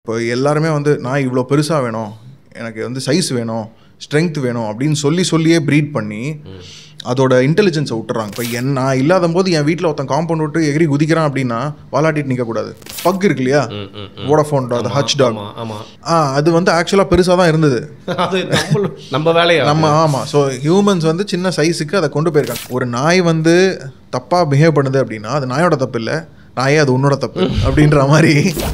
இப்போ எல்லாருமே வந்து நான் இவ்வளோ பெருசாக வேணும், எனக்கு வந்து சைஸ் வேணும், ஸ்ட்ரென்த் வேணும் அப்படின்னு சொல்லியே ப்ரீட் பண்ணி அதோட இன்டெலிஜென்ஸை விட்டுறாங்க. இப்போ நான் இல்லாத போது என் வீட்டில் ஒருத்தன் காம்பவுண்ட் விட்டு எகிரி குதிக்கிறான் அப்படின்னா வாலாட்டிட்டு நிற்கக்கூடாது. பக் இருக்கு இல்லையா, வோடாஃபோன் டாக், ஹச் டாக், அது வந்து ஆக்சுவலாக பெருசாக தான் இருந்தது, நம்ம வேலையை ஆமாம். ஸோ ஹியூமன்ஸ் வந்து சின்ன சைஸுக்கு அதை கொண்டு போயிருக்காங்க. ஒரு நாய் வந்து தப்பாக பிஹேவ் பண்ணுது அப்படின்னா அது நாயோட தப்பு இல்லை, நாயே அது உன்னோட தப்பு அப்படின்ற மாதிரி.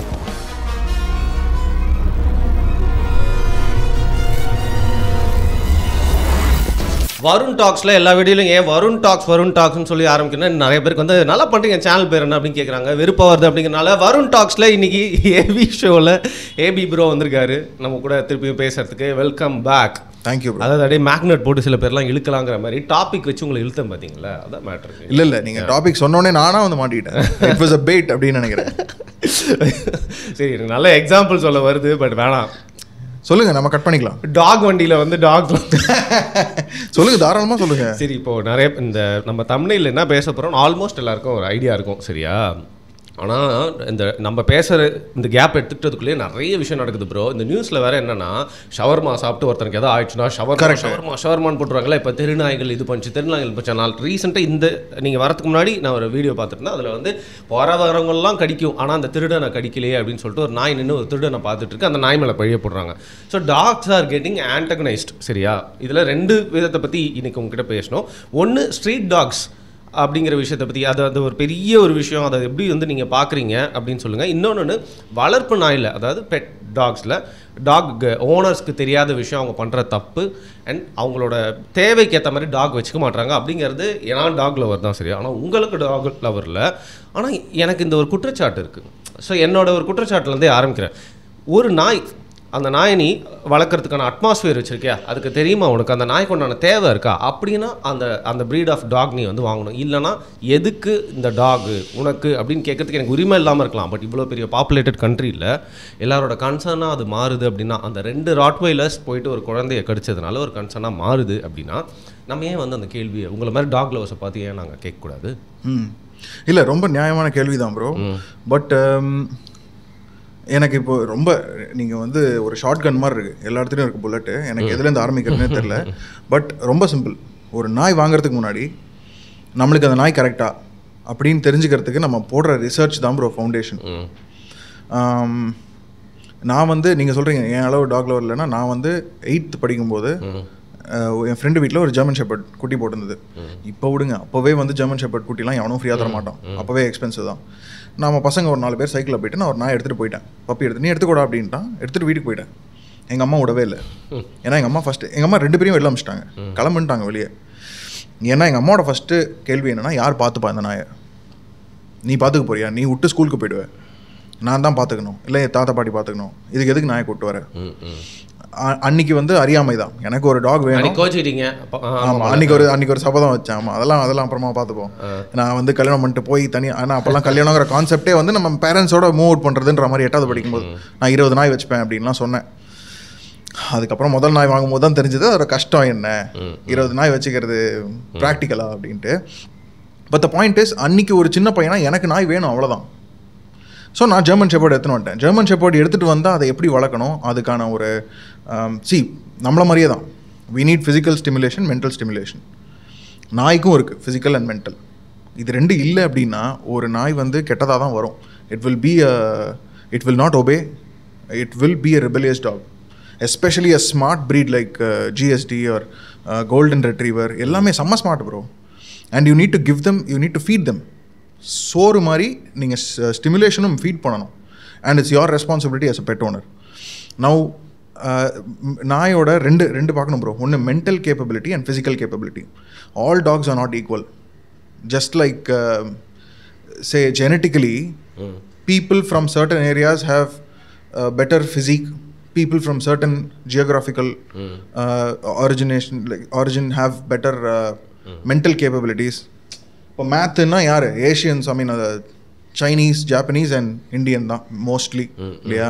வருண் டாக்ஸில் எல்லா வீடியோலையும் ஏன் வருண் டாக்ஸ்னு சொல்லி ஆரம்பிக்கணும். நிறைய பேருக்கு வந்து நல்லா பண்ணுறீங்க, சேனல் பேர் என்ன அப்படின்னு கேட்குறாங்க, விருப்பம் வருது அப்படிங்கிறனால வருண் டாக்ஸில் இன்னைக்கு ஏபி ஷோவில் ஏபி ப்ரோ வந்திருக்காரு நம்ம கூட திருப்பியும் பேசுறதுக்கு. Welcome back. தேங்க்யூ. அதாவது அப்படியே மேக்னெட் போட்டு சில பேர்லாம் இழுக்கலாங்கிற மாதிரி டாபிக் வச்சு உங்களை இழுத்தேன் பார்த்தீங்களா, அதான் மேட்ரு. இல்லை நீங்கள் டாபிக் சொன்னோடனே நானாக வந்து மாட்டிக்கிட்டேன். இட் வாஸ் அ பேட் அப்படின்னு நினைக்கிறேன். சரி, எனக்கு நல்ல எக்ஸாம்பிள் சொல்ல வருது, பட் வேணாம், சொல்லுங்க, நம்ம கட் பண்ணிக்கலாம். டாக் வண்டியில் வந்து டாக் சொல்லுங்க, தாராளமாக சொல்லுங்க. சரி, இப்போது நிறைய இந்த நம்ம தமிழில் என்ன பேச போகிறோம் ஆல்மோஸ்ட் எல்லாருக்கும் ஒரு ஐடியா இருக்கும், சரியா? ஆனால் இந்த நம்ம பேசுகிற இந்த கேப் எடுத்துக்கிட்டதுக்குள்ளேயே நிறைய விஷயம் நடக்குது ப்ரோ. இந்த நியூஸில் வேறு என்னென்னா, ஷவர்மா சாப்பிட்டு ஒருத்தருக்கு எதாவது ஆயிடுச்சுன்னா ஷவர்மான்னு போட்டுருவாங்களே. இப்போ தெருநாய்கள் இது பண்ணிச்சு, தெருநாய்கள் போச்சு. நான் ரீசெண்டாக இந்த நீங்கள் வரதுக்கு முன்னாடி நான் ஒரு வீடியோ பார்த்துருந்தேன். அதில் வந்து வரவங்கெல்லாம் கடிக்கும், ஆனால் அந்த திருடனை கடிக்கலையே அப்படின்னு சொல்லிட்டு ஒரு நாய் நின்று ஒரு திருடனை பார்த்துட்டு இருக்கு, அந்த நாய் மேலே பழிய போடுறாங்க. So dogs are getting antagonised, சரியா? இதில் ரெண்டு விதத்தை பற்றி இன்றைக்கி உங்ககிட்ட பேசணும். ஒன்று ஸ்ட்ரீட் டாக்ஸ் அப்படிங்கிற விஷயத்தை பற்றி, அது ஒரு பெரிய ஒரு விஷயம், அதை எப்படி வந்து நீங்கள் பார்க்குறீங்க அப்படின்னு சொல்லுங்கள். இன்னொன்று வளர்ப்பு நாயில், அதாவது பெட் டாக்ஸில் டாக் ஓனர்ஸ்க்கு தெரியாத விஷயம், அவங்க பண்ணுற தப்பு, அண்ட் அவங்களோட தேவைக்கு ஏற்ற மாதிரி டாக் வச்சுக்க மாட்டாங்க அப்படிங்கிறது. ஏன்னா டாக் லவர் தான், சரியா? ஆனால் உங்களுக்கு டாக் லவரில், ஆனால் எனக்கு இந்த ஒரு குற்றச்சாட்டு இருக்குது. ஸோ என்னோட ஒரு குற்றச்சாட்டுலேருந்தே ஆரம்பிக்கிறேன். ஒரு நாய், அந்த நாயை நீ வளர்க்குறதுக்கான அட்மாஸ்பியர் வச்சுருக்கியா, அதுக்கு தெரியுமா உனக்கு அந்த நாய்க்கு உண்டான தேவை இருக்கா அப்படின்னா அந்த ப்ரீட் ஆஃப் டாக் நீ வந்து வாங்கணும். இல்லைனா எதுக்கு இந்த டாகு உனக்கு அப்படின்னு கேட்கறதுக்கு எனக்கு உரிமை இல்லாமல் இருக்கலாம். பட் இவ்வளோ பெரிய பாப்புலேட்டட் கண்ட்ரியில் எல்லாரோட கன்சர்னாக அது மாறுது அப்படின்னா, அந்த 2 ராட்வைலர்ஸ் போயிட்டு ஒரு குழந்தைய கடிச்சதுனால ஒரு கன்சர்னாக மாறுது அப்படின்னா, நம்ம ஏன் வந்து அந்த கேள்வியை உங்களை மாதிரி டாக் லவர்ஸை பார்த்து ஏன் நாங்கள் கேட்கக்கூடாது? இல்லை, ரொம்ப நியாயமான கேள்வி தான் ப்ரோ. பட் எனக்கு இப்போ ரொம்ப நீங்கள் வந்து ஒரு ஷார்ட் கன் மாதிரி இருக்குது, எல்லா இடத்துலையும் இருக்குது புல்லட்டு. எனக்கு எதுலேருந்து ஆரம்பிக்கிறதுனே தெரில. பட் ரொம்ப சிம்பிள். ஒரு நாய் வாங்குறதுக்கு முன்னாடி நம்மளுக்கு அந்த நாய் கரெக்டா அப்படின்னு தெரிஞ்சுக்கிறதுக்கு நம்ம போடுற ரிசர்ச் தான் ப்ரோ ஃபவுண்டேஷன். நான் வந்து நீங்கள் சொல்கிறீங்க என் அளவு டாக் லவர் இல்லைன்னா, நான் வந்து 8th படிக்கும்போது என் ஃப்ரெண்டு வீட்டில் ஒரு ஜெர்மன் ஷெப்பர்ட் குட்டி போட்டிருந்தது. இப்போ விடுங்க, அப்போவே வந்து ஜெர்மன் ஷெப்பர்ட் குட்டிலாம் எவனும் ஃப்ரீயாக தர மாட்டான், அப்போவே எக்ஸ்பென்சிவ் தான். நம்ம பசங்க ஒரு 4 பேர் சைக்கிளில் போயிட்டு நான் ஒரு நாய் எடுத்துகிட்டு போயிட்டேன். பப்பி எடுத்து நீ எடுத்துக்கூடா அப்படின்ட்டான். எடுத்துகிட்டு வீட்டுக்கு போயிட்டேன். எங்கள் அம்மா விடவே இல்லை. ஏன்னா எங்கள் அம்மா 2 பேரையும் வெளில அமிச்சிட்டாங்க, கிளம்புன்ட்டாங்க வெளியே. ஏன்னா எங்கள் அம்மாவோட ஃபஸ்ட்டு கேள்வி என்னென்னா, யார் பார்த்துப்பா இந்த நாயை? நீ பார்த்துக்க போறியா? நீ விட்டு ஸ்கூலுக்கு போயிடுவேன், நான் தான் பார்த்துக்கணும், இல்லை தாத்தா பாட்டி பார்த்துக்கணும், இதுக்கு எதுக்கு நாயை கூப்பிட்டு வர? அன்னைக்கு வந்து அறியாமை தான், எனக்கு ஒரு டாக் வேணும். ஆமாம், அன்னைக்கு ஒரு சபதம் வச்சேன். ஆமாம், அதெல்லாம் அப்புறமா பார்த்துப்போம். நான் வந்து கல்யாணம் பண்ணிட்டு போய் தனியாக, ஆனால் அப்போல்லாம் கல்யாணங்கிற கான்செப்டே வந்து நம்ம பேரண்ட்ஸோட மூவ் அவுட் பண்ணுறதுன்ற மாதிரி 8th படிக்கும்போது நான் 20 நாய் வச்சுப்பேன் அப்படின்லாம் சொன்னேன். அதுக்கப்புறம் முதல் நாய் வாங்கும்போது தான் தெரிஞ்சது அதோட கஷ்டம் என்ன, 20 நாய் வச்சுக்கிறது ப்ராக்டிக்கலா அப்படின்ட்டு. பட் த பாயிண்ட் இஸ், அன்னைக்கு ஒரு சின்ன பையனா எனக்கு நாய் வேணும், அவ்வளோதான். ஸோ நான் ஜெர்மன் ஷெப்பர்ட் எடுத்துன்னு வந்துட்டேன். ஜெர்மன் ஷெப்பர்ட் எடுத்துகிட்டு வந்தால் அதை எப்படி வளர்க்கணும், அதுக்கான ஒரு நம்மள மாதிரியே தான். We need physical stimulation, mental stimulation. நாய்க்கும் இருக்குது ஃபிசிக்கல் அண்ட் மென்டல். இது 2 இல்லை அப்படின்னா ஒரு நாய் வந்து கெட்டதாக தான் வரும். It will not obey, it will be a rebellious dog, especially a smart breed like GSD or golden retriever. எல்லாமே செம்ம smart bro. And you need to give them, you need to feed them. சோறு மாதிரி நீங்கள் ஸ்டிமுலேஷனும் feed பண்ணணும். And it's your responsibility as a pet owner. Now நாயோட ரெண்டு பார்க்கணும் ப்ரோ. ஒன்று mental capability and physical capability. All dogs are not equal. Just like say genetically, people from certain areas have better physique, people from certain geographical origin have better mental capabilities. இப்போ மேத்துன்னா யார்? Asians, I mean Chinese, Japanese and Indian தான் mostly, இல்லையா?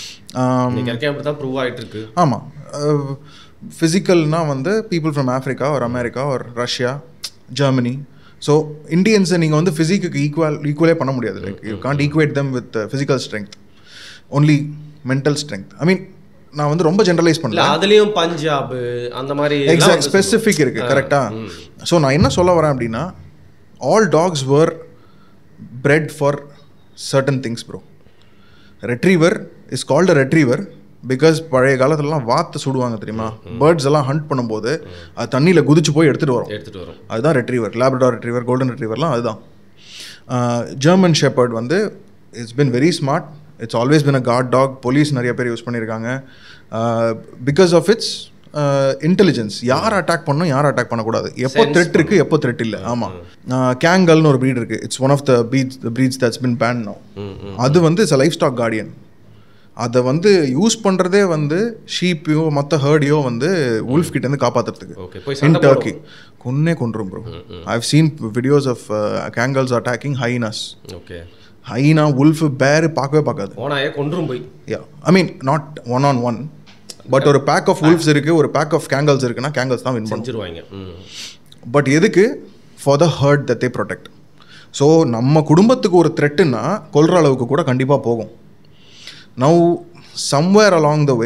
ஆமாம். ஃபிசிக்கல்னால் வந்து people from Africa ஒரு America ஒரு ரஷ்யா, ஜெர்மனி. ஸோ இண்டியன்ஸை நீங்கள் வந்து ஃபிசிக்கு ஈக்குவலே பண்ண முடியாது. Like you can't equate them with physical strength. Only mental strength. I mean நான் வந்து ரொம்ப ஜென்ரலைஸ் பண்ணல, அதுலேயும் பஞ்சாப் அந்த மாதிரி எக்ஸாக்ட் ஸ்பெசிஃபிக் இருக்குது கரெக்டாக. ஸோ நான் என்ன சொல்ல வரேன் அப்படின்னா, all dogs were bred for certain things bro. Retriever is called a retriever because பழைய காலத்துலலாம் வாத்து சுடுவாங்க தெரியுமா, பேர்ட்ஸ் எல்லாம் ஹண்ட் பண்ணும்போது அது தண்ணியில் குதிச்சு போய் எடுத்துகிட்டு வரும், அதுதான் ரெட்ரீவர். லேப்ரடார் ரெட்ரீவர், கோல்டன் ரெட்ரீவர்லாம் அதுதான். ஜெர்மன் ஷெப்பர்ட் வந்து it's been very smart, it's always been a guard dog. Police நிறைய பேர் யூஸ் பண்ணியிருக்காங்க பிகாஸ் ஆஃப் இட்ஸ் இன்டெலிஜென்ஸ். யார் அட்டாக் பண்ணணும், யார் அட்டாக் பண்ணக்கூடாது, எப்போ த்ரெட் இருக்குது, எப்போ த்ரெட் இல்லை. ஆமாம், கேங்கல்னு ஒரு ப்ரீட் இருக்குது, it's one of the breeds that's been ban now. அது வந்து it's a livestock guardian. அதை வந்து யூஸ் பண்ணுறதே வந்து ஷீப்பையோ மற்ற ஹர்டையோ வந்து உல்ஃப் கிட்டேருந்து காப்பாற்றுறதுக்கு. இன் டர்க்கி கொன்றும் bro. I have seen videos of Kangals attacking hyenas. Hyena wolf bear பார்க்கவே பார்க்காது, கொன்றும் போய். I mean not one on one, but ஒரு பேக் ஆஃப் உல்ஃப்ஸ் இருக்குது, ஒரு பேக் ஆஃப் கேங்கல்ஸ் இருக்குன்னா கேங்கல்ஸ் தான் வின் பண்ணிடுவாங்க. பட் எதுக்கு? For the herd that they protect. So நம்ம குடும்பத்துக்கு ஒரு த்ரெட்டுன்னா கொல்ற அளவுக்கு கூட கண்டிப்பாக போகும். Now somewhere along the way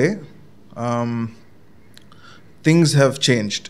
things have changed.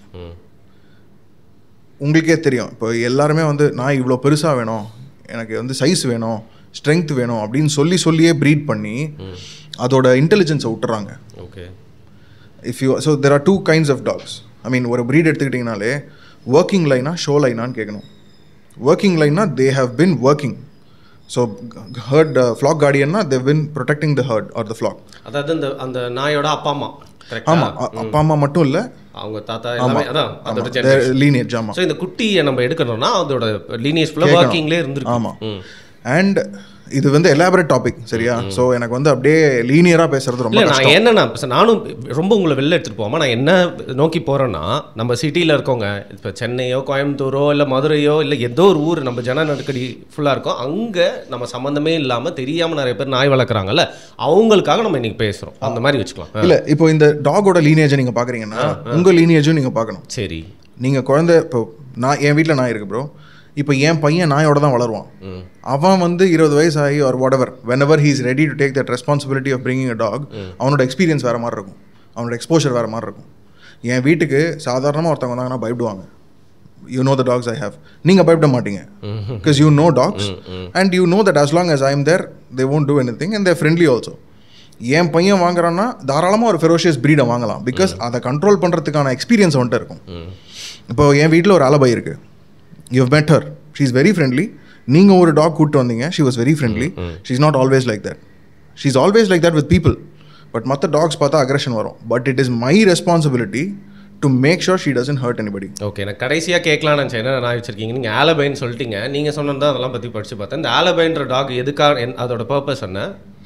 உங்களுக்கே தெரியும், இப்போ எல்லாருமே வந்து நான் இவ்வளோ பெருசாக வேணும், எனக்கு வந்து சைஸ் வேணும், ஸ்ட்ரென்த் வேணும் அப்படின்னு சொல்லியே ப்ரீட் பண்ணி அதோட இன்டெலிஜென்ஸை விட்டுறாங்க. Okay, if you so there are two kinds of dogs. I mean ஒரு breed எடுத்துக்கிட்டிங்கனாலே ஒர்க்கிங் லைனா ஷோ லைனான்னு கேட்கணும். ஒர்க்கிங் லைனா they have been working. So herd flock guardianனா they've been protecting the herd or the flock. அதாவது அந்த நாயோட அப்பா அம்மா. ஆமா, அப்பா அம்மா மட்டும் இல்லை, அவங்க தாத்தா எல்லாமே அதான் அதோட ஜெனரேஷன் லீனியேஜ். ஆமா, சோ இந்த குட்டியை நம்ம எடுக்கணும்னா அதோட லீனியேஜ் ஃபுல்லா வர்க்கிங்லயே இருந்திருக்கு. ஆமா, அண்ட் இது வந்து எலாபரேட் டாபிக் சரியா. ஸோ எனக்கு வந்து அப்படியே லீனியராக பேசுறது ரொம்ப கஷ்டம். நான் என்னன்னா நானும் ரொம்ப உங்களை வெளில எடுத்துகிட்டு போகாமல் நான் என்ன நோக்கி போகிறேன்னா, நம்ம சிட்டியில் இருக்கவங்க இப்போ சென்னையோ கோயம்புத்தூரோ இல்லை மதுரையோ இல்லை ஏதோ ஒரு ஊர் நம்ம ஜன நெருக்கடி ஃபுல்லாக இருக்கோம், அங்கே நம்ம சம்மந்தமே இல்லாமல் தெரியாமல் நிறைய பேர் நாய் வளர்க்குறாங்கல்ல, அவங்களுக்காக நம்ம இன்னைக்கு பேசுகிறோம். அந்த மாதிரி வச்சுக்கலாம். இல்லை, இப்போ இந்த டாகோட லீனியேஜை நீங்கள் பார்க்குறீங்கன்னா உங்கள் லீனியேஜும் நீங்கள் பார்க்கணும். சரி, நீங்கள் குழந்தை இப்போ என் வீட்டில் நாய் இருக்குது ப்ரோ. இப்போ என் பையன் நாயோட தான் வளருவான். அவன் வந்து 20 வயசு ஆகி or whatever, whenever he is ready to take that responsibility of bringing a dog, அவனோட எக்ஸ்பீரியன்ஸ் வேறு மாதிரி இருக்கும், அவனோட எக்ஸ்போஷர் வேறு மாதிரி இருக்கும். என் வீட்டுக்கு சாதாரணமாக ஒருத்தவங்க வந்தாங்கன்னா பயப்படுவாங்க. You know the dogs I have. நீங்கள் பயப்பட மாட்டீங்க because you know dogs and you know that as long as I am there they won't do anything and they are friendly also. என் பையன் வாங்குறான்னா தாராளமாக ஒரு ஃபெரோஷியஸ் ப்ரீடை வாங்கலாம் பிகாஸ் அதை control பண்ணுறதுக்கான experience வந்துட்டு இருக்கும். இப்போ என் வீட்டில் ஒரு அலபை இருக்குது, you have met her, she is very friendly. நீங்கள் ஒரு டாக் கூப்பிட்டு வந்தீங்க, she was very friendly. She is not always like that. She is always like that with people. But மற்ற டாக்ஸ் பார்த்தா அக்ரெஷன் வரும். But it is my responsibility to make sure she doesn't hurt anybody. Okay, நான் கடைசியாக கேட்கலான்னு நினச்சேன், என்ன நான் வச்சிருக்கீங்க நீங்கள் ஆலபைன்னு சொல்லிட்டீங்க. நீங்கள் சொன்னது அதெல்லாம் பற்றி படித்து பார்த்தேன். இந்த ஆலபைன்ற டாக் எதுக்காக, அதோட பர்பஸ் என்ன,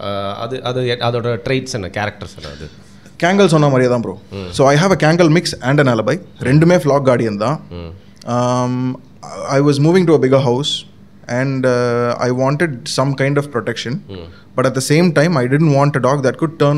அதோட ட்ரைட்ஸ் என்ன, கேரக்டர்ஸ் என்ன? அது கேங்கல் சொன்ன மாதிரியே தான் bro. So I have a Kangal mix and an Alabai, ரெண்டுமே ஃப்ளாக் கார்டியன் தான். I was moving to a bigger house and I wanted some kind of protection, but at the same time I didn't want a dog that could turn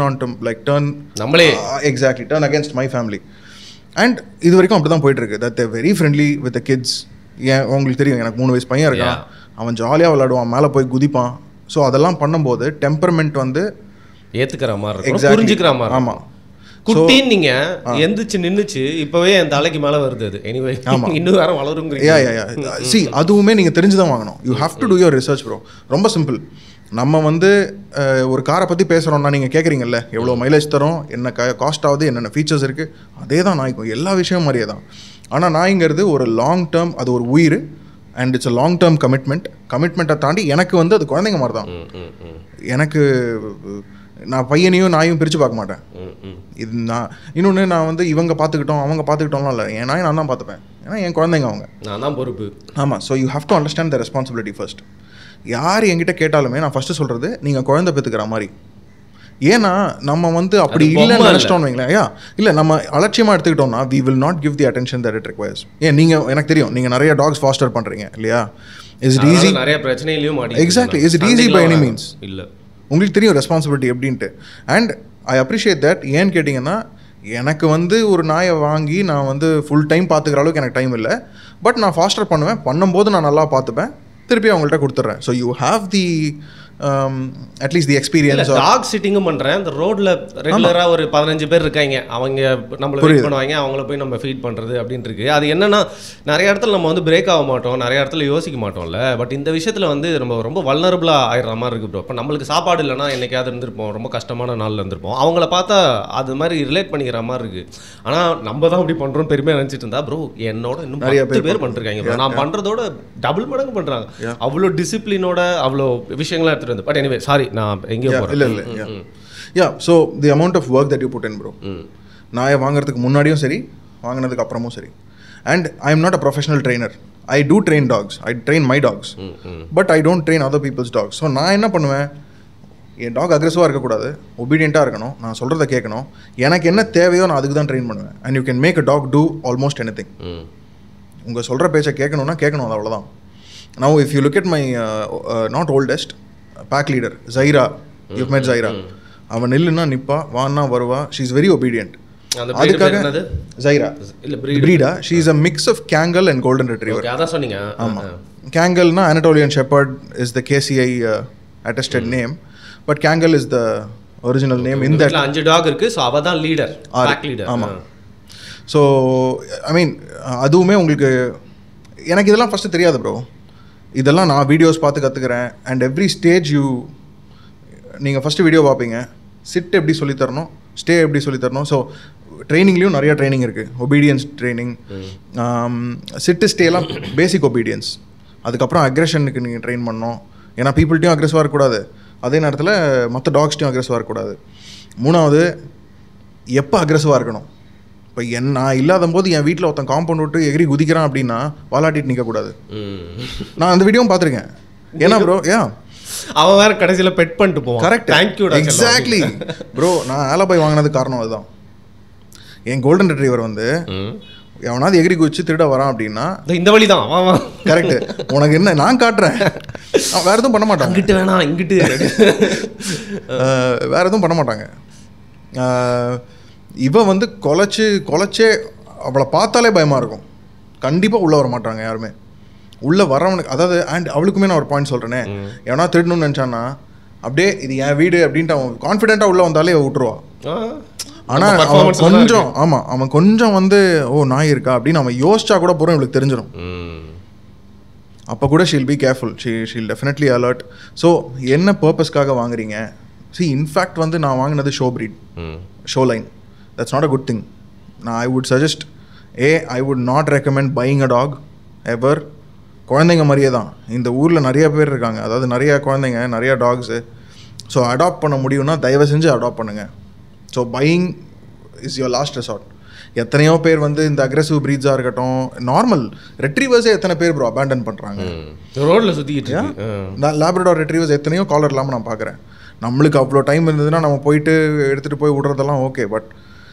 against my family. And இது வரைக்கும் அப்படி தான் போயிட்டு இருக்கு, that they're very friendly with the kids. ஏன் உங்களுக்கு தெரியும், எனக்கு 3 வயசு பையன் இருக்கான், அவன் ஜாலியாக விளையாடுவான், மேலே போய் குதிப்பான். ஸோ அதெல்லாம் பண்ணும்போது டெம்பர்மெண்ட் வந்து ஏற்றுக்கிற மாதிரி இருக்கும், புரிஞ்சுக்கிற மாதிரி. ஆமாம், குட்டின்னு நீங்க எந்திரிச்சு நின்றுச்சு இப்போவே என் தலைக்கு மேலே வருது. அது எனிவே இன்னும் வேற வளருங்கிறீங்க. சி அதுவுமே நீங்கள் தெரிஞ்சு தான் வாங்கணும். You have to do your research bro. ரொம்ப சிம்பிள். நம்ம வந்து ஒரு காரை பற்றி பேசுகிறோம்னா நீங்கள் கேட்குறீங்கல்ல எவ்வளோ மைலேஜ் தரும், என்ன காஸ்ட் ஆகுது, என்னென்ன ஃபீச்சர்ஸ் இருக்குது, அதே தான் நாய்க்கும் எல்லா விஷயமும் மாதிரியே தான். ஆனால் நாய்ங்கிறது ஒரு லாங் டேர்ம், அது ஒரு உயிர் and it's a long term கமிட்மெண்ட்டை தாண்டி எனக்கு வந்து அது குழந்தைங்க மாதிரி தான். எனக்கு நான் பையனையும் நாயும் பிரித்து பார்க்க மாட்டேன். இது நான் இன்னொன்று நான் வந்து இவங்க பார்த்துக்கிட்டோம் அவங்க பார்த்துக்கிட்டோம்லாம் இல்லை, என் நாயை நான் தான் பார்த்துப்பேன், ஏன்னா என் குழந்தைங்க அவங்க, நான் தான் பொறுப்பு. ஆமாம். So you have to understand the responsibility first. யார் என்கிட்ட கேட்டாலுமே நான் ஃபஸ்ட்டு சொல்கிறது நீங்கள் குழந்தை பெற்றுக்கிற மாதிரி. ஏன்னா நம்ம வந்து அப்படி இல்லைன்னு நினச்சிட்டோன்னு வைங்களேன், இல்லை நம்ம அலட்சியமாக எடுத்துக்கிட்டோம்னா we will not give the attention that it requires. ஏன் நீங்கள் எனக்கு தெரியும் நீங்கள் நிறைய டாக்ஸ் ஃபாஸ்டர் பண்ணுறீங்க இல்லையா, இஸ் இட் ஈஸி, நிறைய பிரச்சனையிலையும் exactly is it easy by any means இல்லை, உங்களுக்கு தெரியும் ரெஸ்பான்சிபிலிட்டி எப்படின்ட்டு. And I appreciate that. ஏன்னு கேட்டிங்கன்னா எனக்கு வந்து ஒரு நாயை வாங்கி நான் வந்து ஃபுல் டைம் பார்த்துக்கிற அளவுக்கு எனக்கு டைம் இல்லை, பட் நான் ஃபாஸ்டர் பண்ணும்போது நான் நல்லா பார்த்துப்பேன், திருப்பி அவங்கள்ட்ட கொடுத்துட்றேன். So you have the at least the experience. Dog சிட்டிங்கும் பண்ணுறேன். இந்த ரோட்டில் ரெகுலராக ஒரு 15 பேர் இருக்காங்க, அவங்க நம்மளை வெயிட் பண்ணுவாங்க, அவங்கள போய் நம்ம ஃபீட் பண்ணுறது அப்படின்ட்டு இருக்கு. அது என்னன்னா நிறைய இடத்துல நம்ம வந்து பிரேக் ஆக மாட்டோம், நிறைய இடத்துல யோசிக்க மாட்டோம்ல. பட் இந்த விஷயத்தில் வந்து நம்ம ரொம்ப வல்னரபுளாக ஆயிடுற மாதிரி இருக்கு ப்ரோ. இப்போ நம்மளுக்கு சாப்பாடு இல்லைன்னா என்னைக்காவது இருந்திருப்போம், ரொம்ப கஷ்டமான நாளில் இருந்திருப்போம், அவங்கள பார்த்தா அது மாதிரி ரிலேட் பண்ணிக்கிற மாதிரி இருக்கு. ஆனால் நம்ம தான் அப்படி பண்ணுறோம் பெருமையாக நினச்சிட்டு இருந்தா ப்ரோ என்னோட இன்னும் 10 பேர் பண்ணிருக்காங்க ப்ரோ. நான் பண்ணுறதோட டபுள் மடங்கு பண்ணுறாங்க. அவ்வளோ டிசிப்ளினோட அவ்வளோ விஷயங்கள்லாம் எடுத்துகிட்டு வந்து. பட் எனிவே சாரி, நான் எங்கேயோ போகிறேன். Yeah so the amount of work that you put in bro, நான் வாங்குறதுக்கு முன்னாடியும் சரி வாங்கினதுக்கு அப்புறமும் சரி. And I am not a professional trainer. I do train dogs, I train my dogs, but I don't train other people's dogs. So நான் என்ன பண்ணுவேன், என் டாக் அக்ரெசிவாக இருக்கக்கூடாது, ஒபீடியண்ட்டாக இருக்கணும், நான் சொல்கிறத கேட்கணும், எனக்கு என்ன தேவையோ நான் அதுக்கு தான் ட்ரெயின் பண்ணுவேன். And you can make a dog do almost எனி திங். உங்கள் சொல்கிற பேச்சை கேட்கணுன்னா கேட்கணும், அது அவ்வளோதான். Now if you look at my not oldest pack leader Zaira, you met Zaira, அவன் நில்லுன்னா நிற்பா, வான்னா வருவா, ஷீ இஸ் வெரி ஒபீடியன்ட். அதுக்காக Zaira Frida, she is a mix of Kangal and golden retriever. அதான் சொன்னீங்க. ஆமாம், கேங்கல்னா Anatolian shepherd is the KCI attested name, but Kangal is the original name. In that 5 dog இருக்கு, so அவ தான் leader, pack leader. ஆமா. So I mean அதுவுமே உங்களுக்கு, எனக்கு இதெல்லாம் ஃபஸ்ட்டு தெரியாது ப்ரோ. இதெல்லாம் நான் வீடியோஸ் பார்த்து கற்றுக்கிறேன். அண்ட் எவ்ரி ஸ்டேஜ் நீங்கள் ஃபஸ்ட்டு வீடியோ பார்ப்பீங்க, சிட் எப்படி சொல்லித்தரணும், ஸ்டே எப்படி சொல்லித்தரணும். ஸோ ட்ரைனிங்லேயும் நிறையா ட்ரைனிங் இருக்குது. ஒபீடியன்ஸ் ட்ரைனிங், சிட்டு ஸ்டேலாம் பேசிக் ஒபீடியன்ஸ். அதுக்கப்புறம் அக்ரெஷனுக்கு நீங்கள் ட்ரெயின் பண்ணணும். ஏன்னா பீப்புள்கிட்டையும் அக்ரெசிவாக இருக்கக்கூடாது, அதே நேரத்தில் மற்ற டாக்ஸ்ட்டையும் அக்ரெசிவாக இருக்கக்கூடாது. 3வது எப்போ அக்ரெசிவாக இருக்கணும். இப்போ நான் இல்லாத போது என் வீட்டில் ஒருத்தன் காம்பவுண்ட் விட்டு எகிரி குதிக்கிறான் அப்படின்னா வாலாட்டிட்டு நிற்கக்கூடாது. நான் அந்த வீடியோவும் பார்த்துருக்கேன். ஏன்னா ப்ரோ அவன் வேற கடைசியில் பெட் பண்ணிட்டு போவான். Correct, thank you, exactly bro. நான் ஆலபாய் வாங்கினதுக்கு காரணம் அதுதான். என் கோல்டன் ரெட்ரீவர் வந்து எவனாவது எகிரி குதிச்சு திருட வரான் அப்படின்னா இந்த வழி தான். கரெக்ட், உனக்கு என்ன நான் காட்டுறேன், வேற எதுவும் பண்ண மாட்டாங்க. இங்கிட்டு வேணாம், இங்கிட்டு வேற எதுவும் பண்ண மாட்டாங்க. இவன் வந்து கொலைச்சே அவளை பார்த்தாலே பயமாக இருக்கும். கண்டிப்பாக உள்ளே வர மாட்டாங்க யாருமே. உள்ளே வரவனுக்கு, அதாவது அண்ட் அவளுக்குமே நான் ஒரு பாயிண்ட் சொல்கிறேனே, எவனா திருடணும்னு நினச்சான்னா அப்படியே இது என் வீடு அப்படின்ட்டு அவன் கான்ஃபிடென்ட்டாக உள்ளே வந்தாலே விட்டுருவான். ஆனால் அவன் கொஞ்சம் அவன் கொஞ்சம் வந்து ஓ நாய் இருக்கா அப்படின்னு அவன் யோசிச்சா கூட போகிறோம் இவளுக்கு தெரிஞ்சிடும். அப்போ கூட she'll be careful, she'll definitely alert. So என்ன பர்பஸ்க்காக வாங்குறீங்க? இன்ஃபேக்ட் வந்து நான் வாங்கினது show breed, show line. That's not a good thing. நான் I would suggest I would not recommend buying a dog ever. குழந்தைங்க மாதிரியே தான். இந்த ஊரில் நிறைய பேர் இருக்காங்க, அதாவது நிறையா குழந்தைங்க, நிறையா டாக்ஸு. ஸோ அடாப்ட் பண்ண முடியும்னா தயவு செஞ்சு அடாப்ட் பண்ணுங்கள். So buying is your last resort. எத்தனையோ பேர் வந்து இந்த அக்ரெசிவ் ப்ரீட்ஸாக இருக்கட்டும், நார்மல் ரெட்ரீவர்ஸே எத்தனை பேர் ப்ரோ அபேண்டன் பண்ணுறாங்க ரோடில் சுற்றிக்கிட்டு. லேப்ரடார் ரெட்ரீவர்ஸ் எத்தனையோ காலர் இல்லாமல் நான் பார்க்குறேன். நம்மளுக்கு அவ்வளோ டைம் இருந்ததுன்னா நம்ம போயிட்டு எடுத்துகிட்டு போய் விடுறதெல்லாம் ஓகே. பட்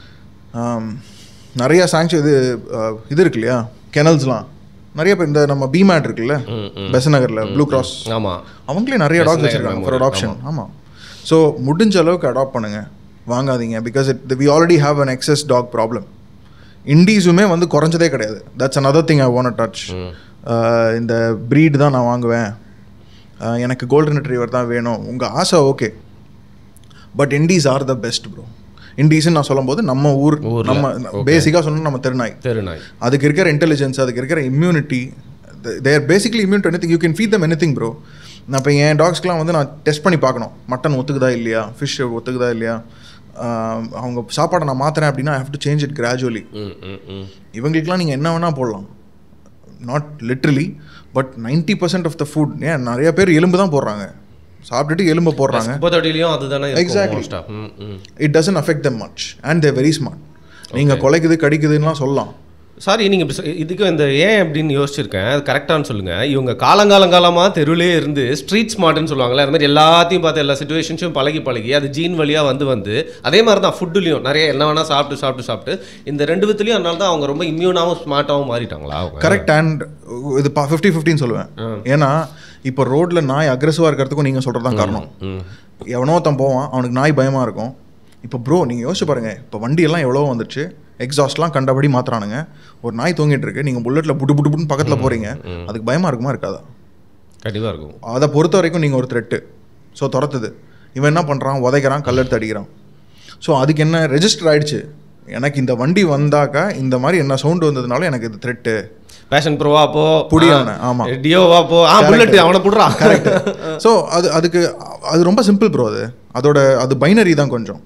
நிறையா இது இருக்கு இல்லையா, கெனல்ஸ்லாம் நிறைய பேர். இந்த நம்ம பிமேட் இருக்குல்ல பெசநகரில், ப்ளூ கிராஸ், ஆமாம், அவங்களே நிறைய டாக்ஸ் வச்சுருக்காங்க ஃபார் அடாப்ஷன். ஆமாம். ஸோ முடிஞ்ச அளவுக்கு அடாப்ட் பண்ணுங்கள், வாங்காதீங்க. Because we already have an excess dog problem. இண்டீஸுமே வந்து குறைஞ்சதே கிடையாது. That's another thing I want to touch. இந்த ப்ரீட் தான் நான் வாங்குவேன், எனக்கு கோல்டன் ரெட்ரீவர் தான் வேணும், உங்கள் ஆசை okay. But indies are the best bro. இண்டீஸ்ன்னு நான் சொல்லும்போது நம்ம ஊர், நம்ம பேசிக்காக சொன்னால் நம்ம தெருநாய். அதுக்கு இருக்கிற இன்டெலிஜென்ஸ், அதுக்கு இருக்கிற immunity, they are basically immune to anything. You can feed them anything bro. நான் இப்போ என் டாக்ஸ்க்கெலாம் வந்து நான் டெஸ்ட் பண்ணி பார்க்கணும், மட்டன் ஒத்துக்குதா இல்லையா, ஃபிஷ் ஒத்துக்குதா இல்லையா, அவங்க சாப்பாடை நான் மாற்றுறேன் அப்படின்னா I have to change it gradually. இவங்களுக்குலாம் நீங்கள் என்ன வேணால் போடலாம், not literally, but 90% of the food. ஏன் நிறைய பேர் எலும்பு தான் போடுறாங்க, சாப்பிட்டுட்டு எலும்பு போடுறாங்க. Exactly, it doesn't affect them much and they're very smart. நீங்கள் குலைக்குது கடிக்குதுன்னெலாம் சொல்லலாம். சாரி, நீங்கள் இதுக்கு இந்த ஏன் அப்படின்னு யோசிச்சிருக்கேன், அது கரெக்டானு சொல்லுங்கள். இவங்க காலங்காலமாக தெருவிலே இருந்து ஸ்ட்ரீட் ஸ்மார்ட்னு சொல்லுவாங்களே, அது மாதிரி எல்லாத்தையும் பார்த்து எல்லா சிச்சுவேஷன்ஸும் பழகி அது ஜீன் வழியாக வந்து அதே மாதிரி தான் ஃபுட்டுலேயும் நிறைய என்ன வேணால் சாப்பிட்டு இந்த 2 விதத்துலையும். அதனால தான் அவங்க ரொம்ப இம்யூனாகவும் ஸ்மார்ட்டாகவும் மாறிட்டாங்களா? கரெக்ட். அண்ட் இது 50-50 சொல்லுவேன். ஏன்னா இப்போ ரோட்டில் நாய் அக்ரெசிவாக இருக்கிறதுக்கும் நீங்கள் சொல்கிறது தான் காரணம். எவனோ ஒருத்தன் போவான், அவனுக்கு நாய் பயமாக இருக்கும். இப்போ ப்ரோ நீங்கள் யோசிச்சு பாருங்கள், இப்போ வண்டியெல்லாம் எவ்வளோ வந்துடுச்சு, எக்ஸாஸ்ட்லாம் கண்டபடி மாற்றுறானுங்க. ஒரு நாய் தூங்கிட்டு இருக்கு, நீங்கள் புல்லட்டில் புட்டு பக்கத்தில் போகிறீங்க, அதுக்கு பயமாக இருக்குமா இருக்காதா? கண்டிப்பாக இருக்கும். அதை பொறுத்த வரைக்கும் நீங்கள் ஒரு த்ரெட்டு. ஸோ துரத்துது. இவன் என்ன பண்ணுறான், உதைக்கிறான், கல்லெடுத்து அடிக்கிறான். ஸோ அதுக்கு என்ன ரெஜிஸ்டர் ஆகிடுச்சு, எனக்கு இந்த வண்டி வந்தாக்கா இந்த மாதிரி என்ன சவுண்டு வந்ததுனால எனக்கு இது த்ரெட்டு. பேஷன் ப்ரோவா போ புடியானே, ஆமாம், டியோவா போ, புல்லட் அவனை புடுறான். கரெக்ட். ஸோ அதுக்கு அது ரொம்ப சிம்பிள் ப்ரோ. அது பைனரி தான் கொஞ்சம்.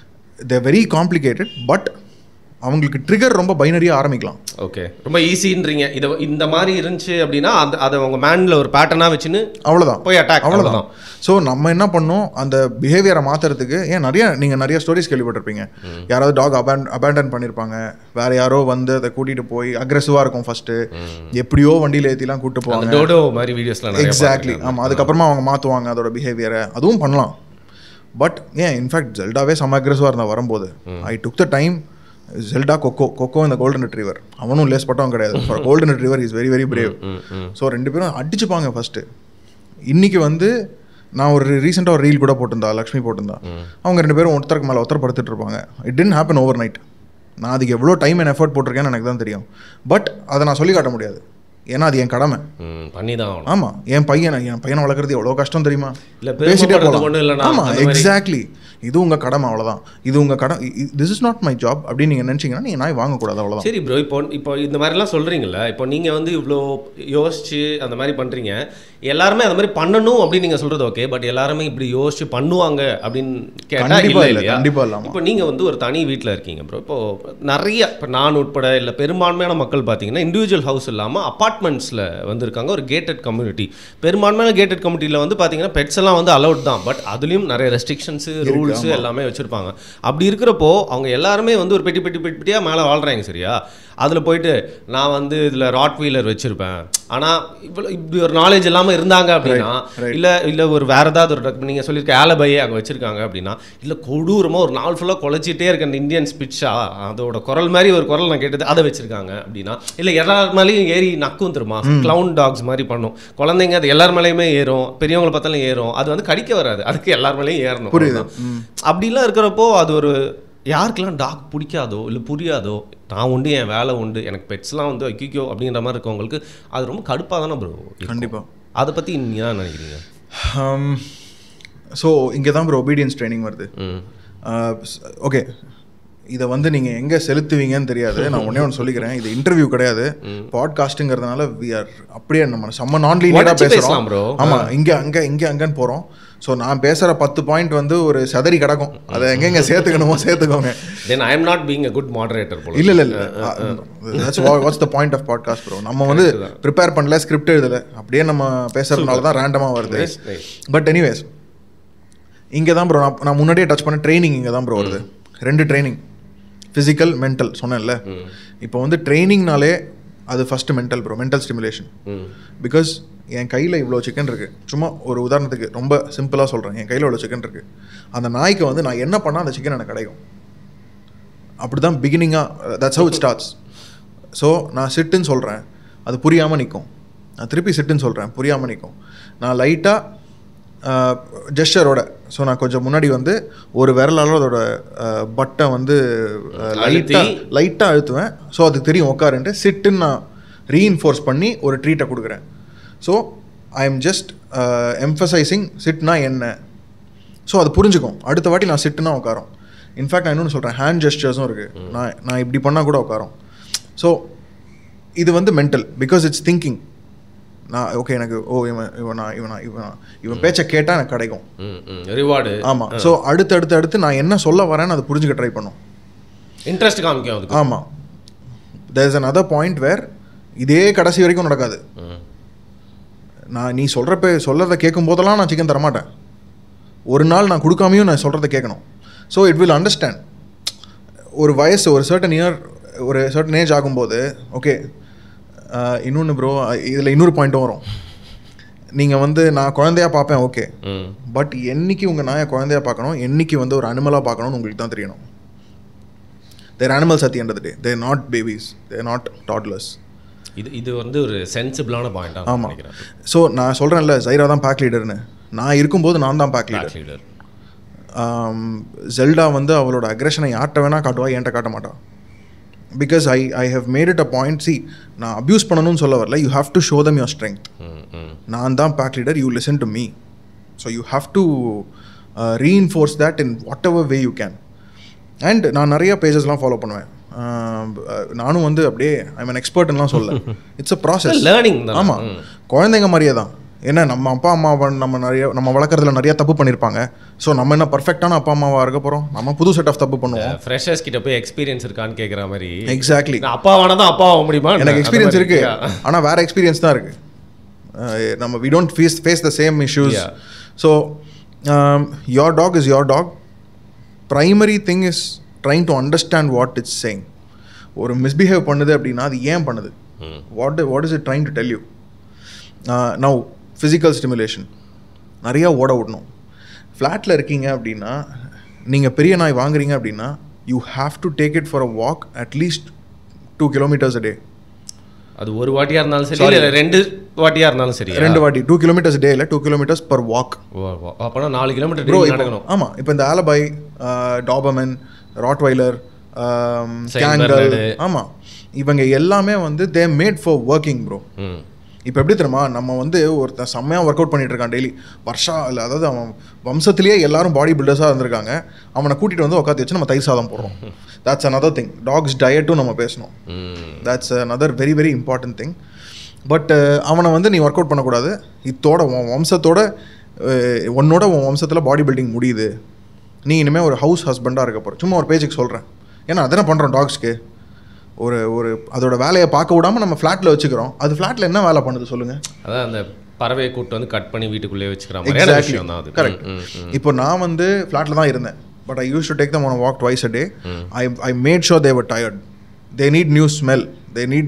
தே வெரி காம்ப்ளிகேட்டட், பட் அவங்களுக்கு ட்ரிகர் ரொம்ப பைனரியாக ஆரம்பிக்கலாம். ஓகே, ரொம்ப ஈஸின்றீங்க. இதை இந்த மாதிரி இருந்துச்சு அப்படின்னா அதை உங்கள் மேனில் ஒரு பேட்டர்னாக வச்சுன்னு அவ்வளோதான் போய் அட்டாக், அவ்வளோதான். ஸோ நம்ம என்ன பண்ணோம், அந்த பிஹேவியரை மாற்றுறதுக்கு நீங்கள் நிறைய ஸ்டோரிஸ் கேள்விப்பட்டிருப்பீங்க. யாராவது டாக் அபேண்டன் பண்ணியிருப்பாங்க, வேறு யாரோ வந்து அதை கூட்டிகிட்டு போய் அக்ரெசிவாக இருக்கும் ஃபஸ்ட்டு, எப்படியோ வண்டியில் ஏற்றிலாம் கூப்பிட்டு போவாங்க, டோடோ மாதிரி வீடியோஸ்லாம். எக்ஸாக்ட்லி, ஆமாம். அதுக்கப்புறமா அவங்க மாற்றுவாங்க அதோட பிஹேவியரை, அதுவும் பண்ணலாம். பட் இன்ஃபேக்ட் ஜெல்டாவே செம்ம அக்ரெசிவாக இருந்தால் வரும்போது, I took the time. Zelda, Coco இந்த கோல்டன் ரிட்ரீவர், அவனும் லேஸ் பட்டவன் கிடையாது. For golden retriever is very very brave. So 2 பேரும் அடிச்சுப்பாங்க ஃபஸ்ட்டு. இன்றைக்கி வந்து நான் ஒரு ரீசெண்டாக ஒரு ரீல் கூட போட்டிருந்தா, லக்ஷ்மி போட்டிருந்தா, அவங்க 2 பேரும் ஒருத்தருக்கு மேலே ஒருத்தர் படுத்துட்டு இருப்பாங்க. It didn't happen overnight. நான் அதுக்கு எவ்வளோ டைம் அண்ட் எஃபர்ட் போட்டிருக்கேன்னு எனக்கு தான் தெரியும். பட் அதை நான் சொல்லி காட்ட முடியாது, ஏன்னா அது என் கடமை, பண்ணி தான். ஆமாம், என் பையனை வளர்க்குறது எவ்வளோ கஷ்டம் தெரியுமா? இல்லை, பேசிட்டே போகலாம். ஆமாம், எக்ஸாக்ட்லி. இது உங்கள் கடமை, அவ்வளோதான். இது உங்கள் கடமை, this is not my job அப்படின்னு நீங்கள் நினச்சிங்கன்னா நீங்கள் நாய் வாங்கக்கூடாது, அவ்வளோதான். சரி ப்ரோ, இப்போ இந்த மாதிரிலாம் சொல்கிறீங்களா? இப்போ நீங்கள் வந்து இவ்வளோ யோசிச்சு அந்த மாதிரி பண்ணுறீங்க, எல்லாருமே அந்த மாதிரி பண்ணணும் அப்படின்னு நீங்கள் சொல்கிறது ஓகே. பட் எல்லாருமே இப்படி யோசிச்சு பண்ணுவாங்க அப்படின்னு கேட்டால் இல்லை இல்லையா? கண்டிப்பாக இல்லாமல். இப்போ நீங்கள் வந்து ஒரு தனி வீட்டில் இருக்கீங்க ப்ரோ. இப்போது நிறைய, இப்போ நான் உட்பட இல்லை பெரும்பான்மையான மக்கள் பார்த்தீங்கன்னா இண்டிவிஜுவல் ஹவுஸ் இல்லாமல் அப்பார்ட்மெண்ட்ஸில் வந்து இருக்காங்க, ஒரு கேட்டட் கம்யூனிட்டி. பெரும்பான்மையான கேட்டட் கம்யூனிட்டியில் வந்து பார்த்தீங்கன்னா பெட்ஸ் எல்லாம் வந்து அலௌட் தான், பட் அதுலேயும் நிறைய ரெஸ்ட்ரிக்ஷன்ஸு, ரூல்ஸ் எல்லாமே வச்சிருப்பாங்க. அப்படி இருக்கிறப்போ அவங்க எல்லாருமே வந்து ஒரு பெட்டியா மேலே வாழ்றாங்க, சரியா? அதில் போயிட்டு நான் வந்து இதில் ராட் வீலர் வச்சிருப்பேன், ஆனால் இப்படி ஒரு நாலேஜ் இல்லாமல் இருந்தாங்க அப்படின்னா, இல்லை ஒரு வேறு ஏதாவது ஒரு நீங்கள் சொல்லியிருக்க ஆலபையே அங்கே வச்சிருக்காங்க அப்படின்னா, இல்லை கொடூரமாக ஒரு நாள் ஃபுல்லாக குலைச்சிட்டே இருக்க அந்த இந்தியன் ஸ்பிட்சா, அதோட குரல் மாதிரி ஒரு குரல் நான் கேட்டது, அதை வச்சிருக்காங்க அப்படின்னா, இல்லை எல்லார் மேலேயும் ஏறி நக்கும் தெரியுமா, கிளவுன் டாக்ஸ் மாதிரி பண்ணும் குழந்தைங்க, அது எல்லார் மேலேயுமே ஏறும், பெரியவங்களை பார்த்தாலும் ஏறும், அது வந்து கடிக்க வராது, அதுக்கு எல்லார் மேலேயும் ஏறணும். புரியுது? அப்படிலாம் இருக்கிறப்போ அது ஒரு யாருக்கெல்லாம் டாக் பிடிக்காதோ இல்லை புரியாதோ, நான் உண்டு என் வேலை உண்டு, எனக்கு பெட்ஸ்லாம் வந்து ஐக்கிக்கோ அப்படிங்கிற மாதிரி இருக்கவங்களுக்கு அது ரொம்ப கடுப்பாக தானே ப்ரோ. கண்டிப்பாக. அதை பற்றி நீங்கள் தான் நினைக்கிறீங்க? ஸோ இங்கே தான் ப்ரோ ஒபீடியன்ஸ் ட்ரைனிங் வருது. ஓகே, இதை வந்து நீங்கள் எங்கே செலுத்துவீங்கன்னு தெரியாது. நான் ஒன்றே ஒன்று சொல்லிக்கிறேன், இது இன்டர்வியூ கிடையாது, பாட்காஸ்ட்டுங்கிறதுனால வி ஆர் அப்படியே நம்ம செம்ம நான் லீனியராக பேசுகிறோம் ப்ரோ. ஆமாம், அங்கேன்னு போகிறோம். ஸோ நான் பேசுகிற 10 பாயிண்ட் வந்து ஒரு சதறி கிடக்கும், அதை எங்கெங்கே சேர்த்துக்கணுமோ சேர்த்துக்கோங்க. Then I am not being a good moderator போல. இல்லை what's the point of podcast bro. நம்ம வந்து ப்ரிப்பேர் பண்ணல, ஸ்கிரிப்ட் எழுதலை, அப்படியே நம்ம பேசுறதுனால தான் ரேண்டமாக வருது. பட் எனிவேஸ், இங்கே தான் ப்ரோ நான் முன்னாடியே டச் பண்ண ட்ரைனிங் இங்கே தான் ப்ரோ வருது. 2 ட்ரைனிங், ஃபிசிக்கல், மென்டல் சொன்னேன்ல. இப்போ வந்து ட்ரைனிங்னாலே அது first mental bro, mental stimulation. Because என் கையில் இவ்வளோ சிக்கன் இருக்குது, சும்மா ஒரு உதாரணத்துக்கு ரொம்ப சிம்பிளாக சொல்கிறேன், என் கையில் இவ்வளோ சிக்கன் இருக்குது, அந்த நாய்க்கு வந்து நான் என்ன பண்ணால் அந்த சிக்கன் எனக்கு கிடைக்கும், அப்படி தான் பிகினிங்காக, that's how it starts. So நான் சிட்டுன்னு சொல்கிறேன், அது புரியாமல் நிற்கும், நான் திருப்பி சிட்டுன்னு சொல்கிறேன், புரியாமல் நிற்கும், நான் லைட்டாக ஜெஸ்டரோட, ஸோ நான் கொஞ்சம் முன்னாடி வந்து ஒரு விரலால் அதோட பட்டை வந்து லைட்டாக அழுத்துவேன், ஸோ அதுக்கு தெரியும் உட்காருன்ட்டு. சிட்டுன்னு நான் ரீஇன்ஃபோர்ஸ் பண்ணி ஒரு ட்ரீட்டை கொடுக்குறேன். So I am just emphasizing சிட்னா என்ன, ஸோ அது புரிஞ்சுக்கும். அடுத்த வாட்டி நான் சிட்டுனா உட்காரும். இன்ஃபேக்ட் நான் இன்னொன்று சொல்கிறேன், ஹேண்ட் ஜெஸ்டர்ஸும் இருக்குது, நான் இப்படி பண்ணால் கூட உட்காரும். ஸோ இது வந்து மென்டல், பிகாஸ் இட்ஸ் திங்கிங். நான் ஓகே, எனக்கு இவன் பேச்சை கேட்டால் எனக்கு கிடைக்கும் ரிவார்டு. ஆமாம். ஸோ அடுத்து நான் என்ன சொல்ல வரேன்னு அதை புரிஞ்சுக்க ட்ரை பண்ணும், இன்ட்ரெஸ்ட் காமிக்கும். ஆமாம். There is another point where இதே கடைசி வரைக்கும் நடக்காது. நான் நீ சொல்கிறத கேட்கும் போதெல்லாம் நான் சிக்கன் தரமாட்டேன். ஒரு நாள் நான் கொடுக்காமையும் நான் சொல்கிறத கேட்கணும். So it will understand. ஒரு வயசு, ஒரு சர்டன் ஏஜ் ஆகும்போது, ஓகே. இன்னொன்று ப்ரோ, இதில் இன்னொரு பாயிண்ட்டும் வரும். நீங்கள் வந்து நான் குழந்தையாக பார்ப்பேன், ஓகே, பட் என்னைக்கு உங்கள் நாயை குழந்தையாக பார்க்கணும், என்னைக்கு வந்து ஒரு அனிமலாக பார்க்கணும்னு உங்களுக்கு தான் தெரியணும். They're animals at the end of the day, they're not babies, they're not toddlers. இது வந்து ஒரு சென்சிபிளான பாயிண்ட். ஆமாம். ஸோ நான் சொல்கிறேன்ல, ஜைரா தான் பேக் லீடர்னு, நான் இருக்கும்போது நான் தான் பேக் லீடர். ஜெல்டா வந்து அவளோட அக்ரெஷனை யார்கிட்ட வேணால் காட்டுவா, என்கிட்ட காட்ட மாட்டான். Because I have made it a point. See, நான் அப்யூஸ் பண்ணணும்னு சொல்ல வரல, you have to show them your strength. நான் தான் pack leader, you listen to me. So you have to reinforce that in whatever way you can. And நான் நிறைய பேஜஸ்லாம் follow பண்ணுவேன். நானும் வந்து அப்படியே ஐ மீன் எக்ஸ்பர்ட்லாம் சொல்ல, இட்ஸ் அ ப்ராசஸ், லேர்னிங். ஆமாம், குழந்தைங்க மாதிரியே தான். ஏன்னா நம்ம அப்பா அம்மா நம்ம வளர்க்குறதுல நிறைய தப்பு பண்ணியிருப்பாங்க. ஸோ நம்ம என்ன பர்ஃபெக்டான அப்பா அம்மாவாக இருக்க போகிறோம்? நம்ம புது செட் ஆஃப் தப்பு பண்ணுவோம். ஃப்ரெஷர்ஸ் கிட்ட போய் எக்ஸ்பீரியன்ஸ் இருக்கான்னு கேட்குற மாதிரி. எக்ஸாக்ட்லி. அப்பாவான தான் அப்பா ஆக முடியுமா? எனக்கு எக்ஸ்பீரியன்ஸ் இருக்கு, ஆனால் வேற எக்ஸ்பீரியன்ஸ் தான் இருக்கு. நம்ம we don't face the same issues. So your dog is your dog. Primary thing is trying to understand what it's saying. ஒரு மிஸ்பிஹேவ் பண்ணுது அப்படின்னா அது ஏன் பண்ணுது, what is it trying to tell you. Now physical stimulation நிறையா ஓட விடணும். ஃப்ளாட்டில் இருக்கீங்க அப்படின்னா, நீங்கள் பெரிய நாய் வாங்குறீங்க அப்படின்னா, you have to take it for a walk at least 2 kilometers a day. அது ஒரு வாட்டியாக இருந்தாலும் சரி, இல்லை 2 வாட்டியாக இருந்தாலும் சரி. 2 வாட்டி 2 kilometers a day இல்லை, 2 kilometers per walk. அப்போனா 4 kilometer நடக்கணும். ஆமாம். இப்போ இந்த ஆலபாய், டாபர்மேன், ராட்வைலர், கேங்கல், ஆமாம், இவங்க எல்லாமே வந்து they made for working bro. இப்போ எப்படி தெரியுமா, நம்ம வந்து ஒருத்தன் செம்மையாக ஒர்க் அவுட் பண்ணிட்டு இருக்கான் டெய்லி, வருஷா இல்லை, அதாவது அவன் வம்சத்துலேயே எல்லாரும் பாடி பில்டர்ஸாக இருந்திருக்காங்க. அவனை கூட்டிகிட்டு வந்து உட்காந்து வச்சு நம்ம தயிர் சாதம் போடுறோம். that's another thing. டாக்ஸ் டயட்டும் நம்ம பேசணும். that's another very very important thing. But அவனை வந்து நீ ஒர்க் அவுட் பண்ணக்கூடாது. இத்தோட உன் வம்சத்தோட உன் வம்சத்தில் பாடி பில்டிங் முடியுது. நீ இனிமேல் ஒரு ஹவுஸ் ஹஸ்பண்டாக இருக்க போகிற. சும்மா ஒரு பேஜுக்கு சொல்கிறேன். ஏன்னா அதென்ன பண்ணுறோம் டாக்ஸ்க்கு. ஒரு அதோட வேலையை பார்க்க விடாமல் நம்ம ஃப்ளாட்டில் வச்சுக்கிறோம். அது ஃப்ளாட்டில் என்ன வேலை பண்ணுது சொல்லுங்கள்? அதான் அந்த பறவையை கூட்டு வந்து கட் பண்ணி வீட்டுக்குள்ளே வச்சுக்கிறோம். Exactly, correct. இப்போ நான் வந்து ஃப்ளாட்டில் தான் இருந்தேன். But I used to take them on a walk twice a day. I made sure they were tired. They need new smell. They need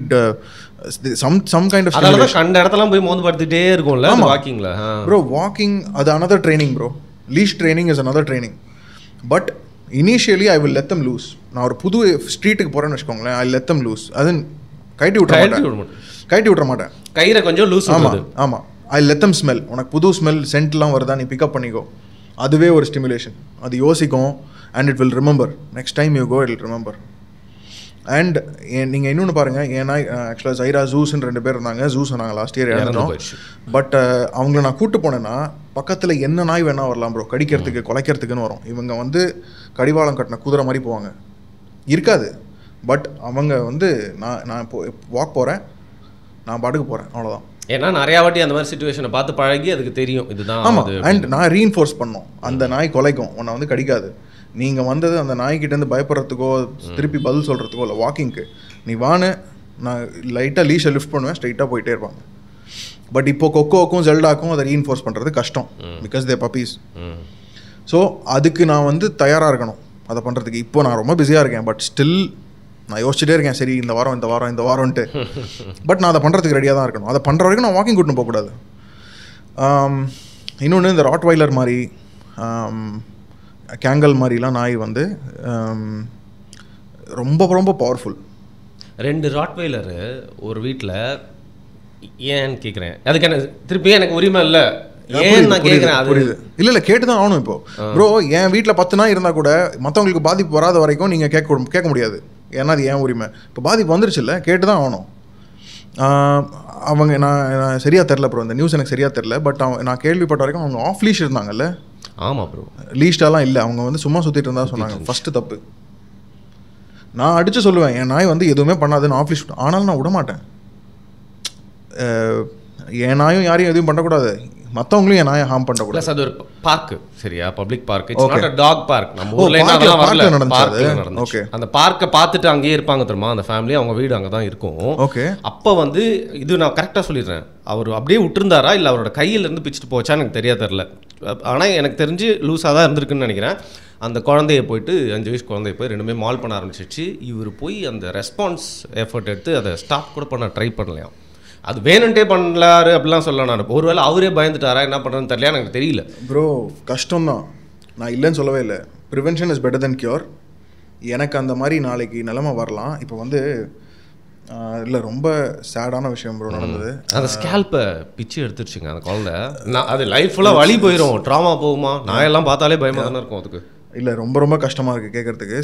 some kind of stimulation. அதனால கண்ட இடத்தலாம் போய் மோந்து படுத்துட்டே இருக்கும்ல வாக்கிங்ல. Bro, walking அது another training bro. Leash training is another training. But initially I will let them loose. நான் ஒரு புது ஸ்ட்ரீட்டுக்கு போறேன்னு வெச்சுக்கோங்களேன், I let them loose. அதன் கைட்டி விட்டுற மாட்டேன். கயிறை கொஞ்சம் லூஸ். ஆமா, I let them smell. உனக்கு புது ஸ்மெல் சென்ட்லாம் வருதா, நீ பிக்கப் பண்ணிக்கோ. அதுவே ஒரு ஸ்டிமுலேஷன். அது யோசிக்கும். And it will remember. Next time you go it will remember. And நீங்கள் இன்னொன்று பாருங்கள், ஏன்னா ஆக்சுவலாக ஜைரா ஜூஸ்ன்னு 2 பேர் இருந்தாங்க. ஜூஸ் நாங்கள் லாஸ்ட் இயர் இறந்துட்டோம். பட் அவங்கள நான் கூப்பிட்டு போனேன்னா பக்கத்தில் என்ன நாய் வேணால் வரலாம் ப்ரோ, கடிக்கிறதுக்கு குலைக்கிறதுக்குன்னு வரும். இவங்க வந்து கடிவாளம் கட்டின குதிரை மாதிரி போவாங்க, இருக்காது. பட் அவங்க வந்து நான் இப்போ வாக் போகிறேன், நான் பாட்டுக்கு போகிறேன், அவ்வளோதான். ஏன்னா நிறையா வாட்டி அந்த மாதிரி சிச்சுவேஷனை பார்த்து பழகி அதுக்கு தெரியும் இதுதான். ஆமாம். அண்ட் நான் ரீஇன்ஃபோர்ஸ் பண்ணோம், அந்த நாய் கொலைக்கும், உன்னை வந்து கடிக்காது. நீங்கள் வந்தது அந்த நாய்கிட்டேருந்து பயப்படுறதுக்கோ திருப்பி பதில் சொல்கிறதுக்கோ இல்லை, வாக்கிங்க்கு நீ வான்னு நான் லைட்டாக லீஷை லிஃப்ட் பண்ணுவேன், ஸ்ட்ரைட்டாக போயிட்டே இருப்பாங்க. பட் இப்போ கொக்கோக்கும் ஜெல்டாக்கும் அதை ரீஇன்ஃபோர்ஸ் பண்ணுறது கஷ்டம், பிகாஸ் தே பப்பீஸ். ஸோ அதுக்கு நான் வந்து தயாராக இருக்கணும் அதை பண்ணுறதுக்கு. இப்போ நான் ரொம்ப பிஸியாக இருக்கேன், பட் ஸ்டில் நான் யோசிச்சுட்டே இருக்கேன், சரி இந்த வாரம்ன்ட்டு. பட் நான் அதை பண்ணுறதுக்கு ரெடியாக தான் இருக்கணும். அதை பண்ணுற வரைக்கும் நான் வாக்கிங் கூட்டின்னு போகக்கூடாது. இன்னொன்று, இந்த ராட்வைலர் மாதிரி கேங்கல் மாதிரிலாம் நாய் வந்து ரொம்ப ரொம்ப பவர்ஃபுல். 2 ராட்வைலரு ஒரு வீட்டில் ஏன்னு கேட்குறேன். அதுக்கு எனக்கு திருப்பி எனக்கு உரிமை இல்லை. ஏன் நான் கேட்குறேன், அது இல்லை கேட்டு தான் ஆகணும். இப்போ ப்ரோ, என் வீட்டில் 10 நாய் இருந்தால் கூட மற்றவங்களுக்கு பாதிப்பு வராத வரைக்கும் நீங்கள் கேட்க முடியாது. ஏன்னா அது ஏன் உரிமை. இப்போ பாதிப்பு வந்துருச்சு இல்லை, கேட்டு தான் ஆகணும். அவங்க நான் சரியாக தெரில ப்ரோ, இந்த நியூஸ் எனக்கு சரியாக தெரில. பட் நான் கேள்விப்பட்ட வரைக்கும் அவங்க ஆஃப் லீஷ் இருந்தாங்கல்ல. ஆமாம் ப்ரோ, லீஸ்டாலாம் இல்லை, அவங்க வந்து சும்மா சுற்றிட்டு இருந்தால் சொன்னாங்க. ஃபஸ்ட்டு தப்பு. நான் அடித்து சொல்லுவேன், என் நாய் வந்து எதுவுமே பண்ணாதுன்னு ஆஃப் லீஷ். ஆனாலும் நான் விட மாட்டேன். என் நாயும் யாரையும் எதுவும் பண்ணக்கூடாது, மற்றவங்களையும் என் நாயை ஹார்ம் பண்ணக்கூடாது. அது ஒரு பார்க்கு, சரியா, public park. It's not a dog park. நம்ம ஊர்ல அதெல்லாம் வரல, நடந்துச்சு. ஓகே, அந்த பார்க்கை பார்த்துட்டு அங்கேயே இருப்பாங்க தெரியுமா அந்த ஃபேமிலி, அவங்க வீடு அங்கே தான் இருக்கும். ஓகே, அப்போ வந்து இது நான் கரெக்டாக சொல்லிடுறேன், அவர் அப்படியே விட்டுருந்தாரா இல்லை அவரோட கையிலேருந்து பிச்சுட்டு போச்சா எனக்கு தெரில. ஆனால் எனக்கு தெரிஞ்சு லூஸாக தான் இருந்திருக்குன்னு நினைக்கிறேன். அந்த குழந்தைய போயிட்டு 5 வயசு குழந்தைய போய் 2மே மால் பண்ண ஆரம்பிச்சிச்சு. இவர் போய் அந்த ரெஸ்பான்ஸ் எஃபர்ட் எடுத்து அதை ஸ்டாப் கூட பண்ண ட்ரை பண்ணலையாம். அது வேணுன்ட்டே பண்ணலாரு அப்படிலாம் சொல்லலாம். நான் ஒருவேளை அவரே பயந்துட்டாரா, என்ன பண்ணுறதுன்னு தெரியல, எனக்கு தெரியல ப்ரோ. கஷ்டம்தான், நான் இல்லைன்னு சொல்லவே இல்லை. Prevention is better than cure. எனக்கு அந்த மாதிரி நாளைக்கு நிலைமை வரலாம். இப்போ வந்து இல்லை, ரொம்ப சேடான விஷயம் ப்ரோ நடந்தது. அந்த ஸ்கேல்ப்பை பிச்சு எடுத்துருச்சுங்க அந்த குழந்தை. நான் அது லைஃப் ஃபுல்லாக வலி போயிடும், ட்ராமா போகுமா, நான் எல்லாம் பார்த்தாலே பயமாக தானே இருக்கும். அதுக்கு இல்லை, ரொம்ப ரொம்ப கஷ்டமாக இருக்குது கேட்குறதுக்கு.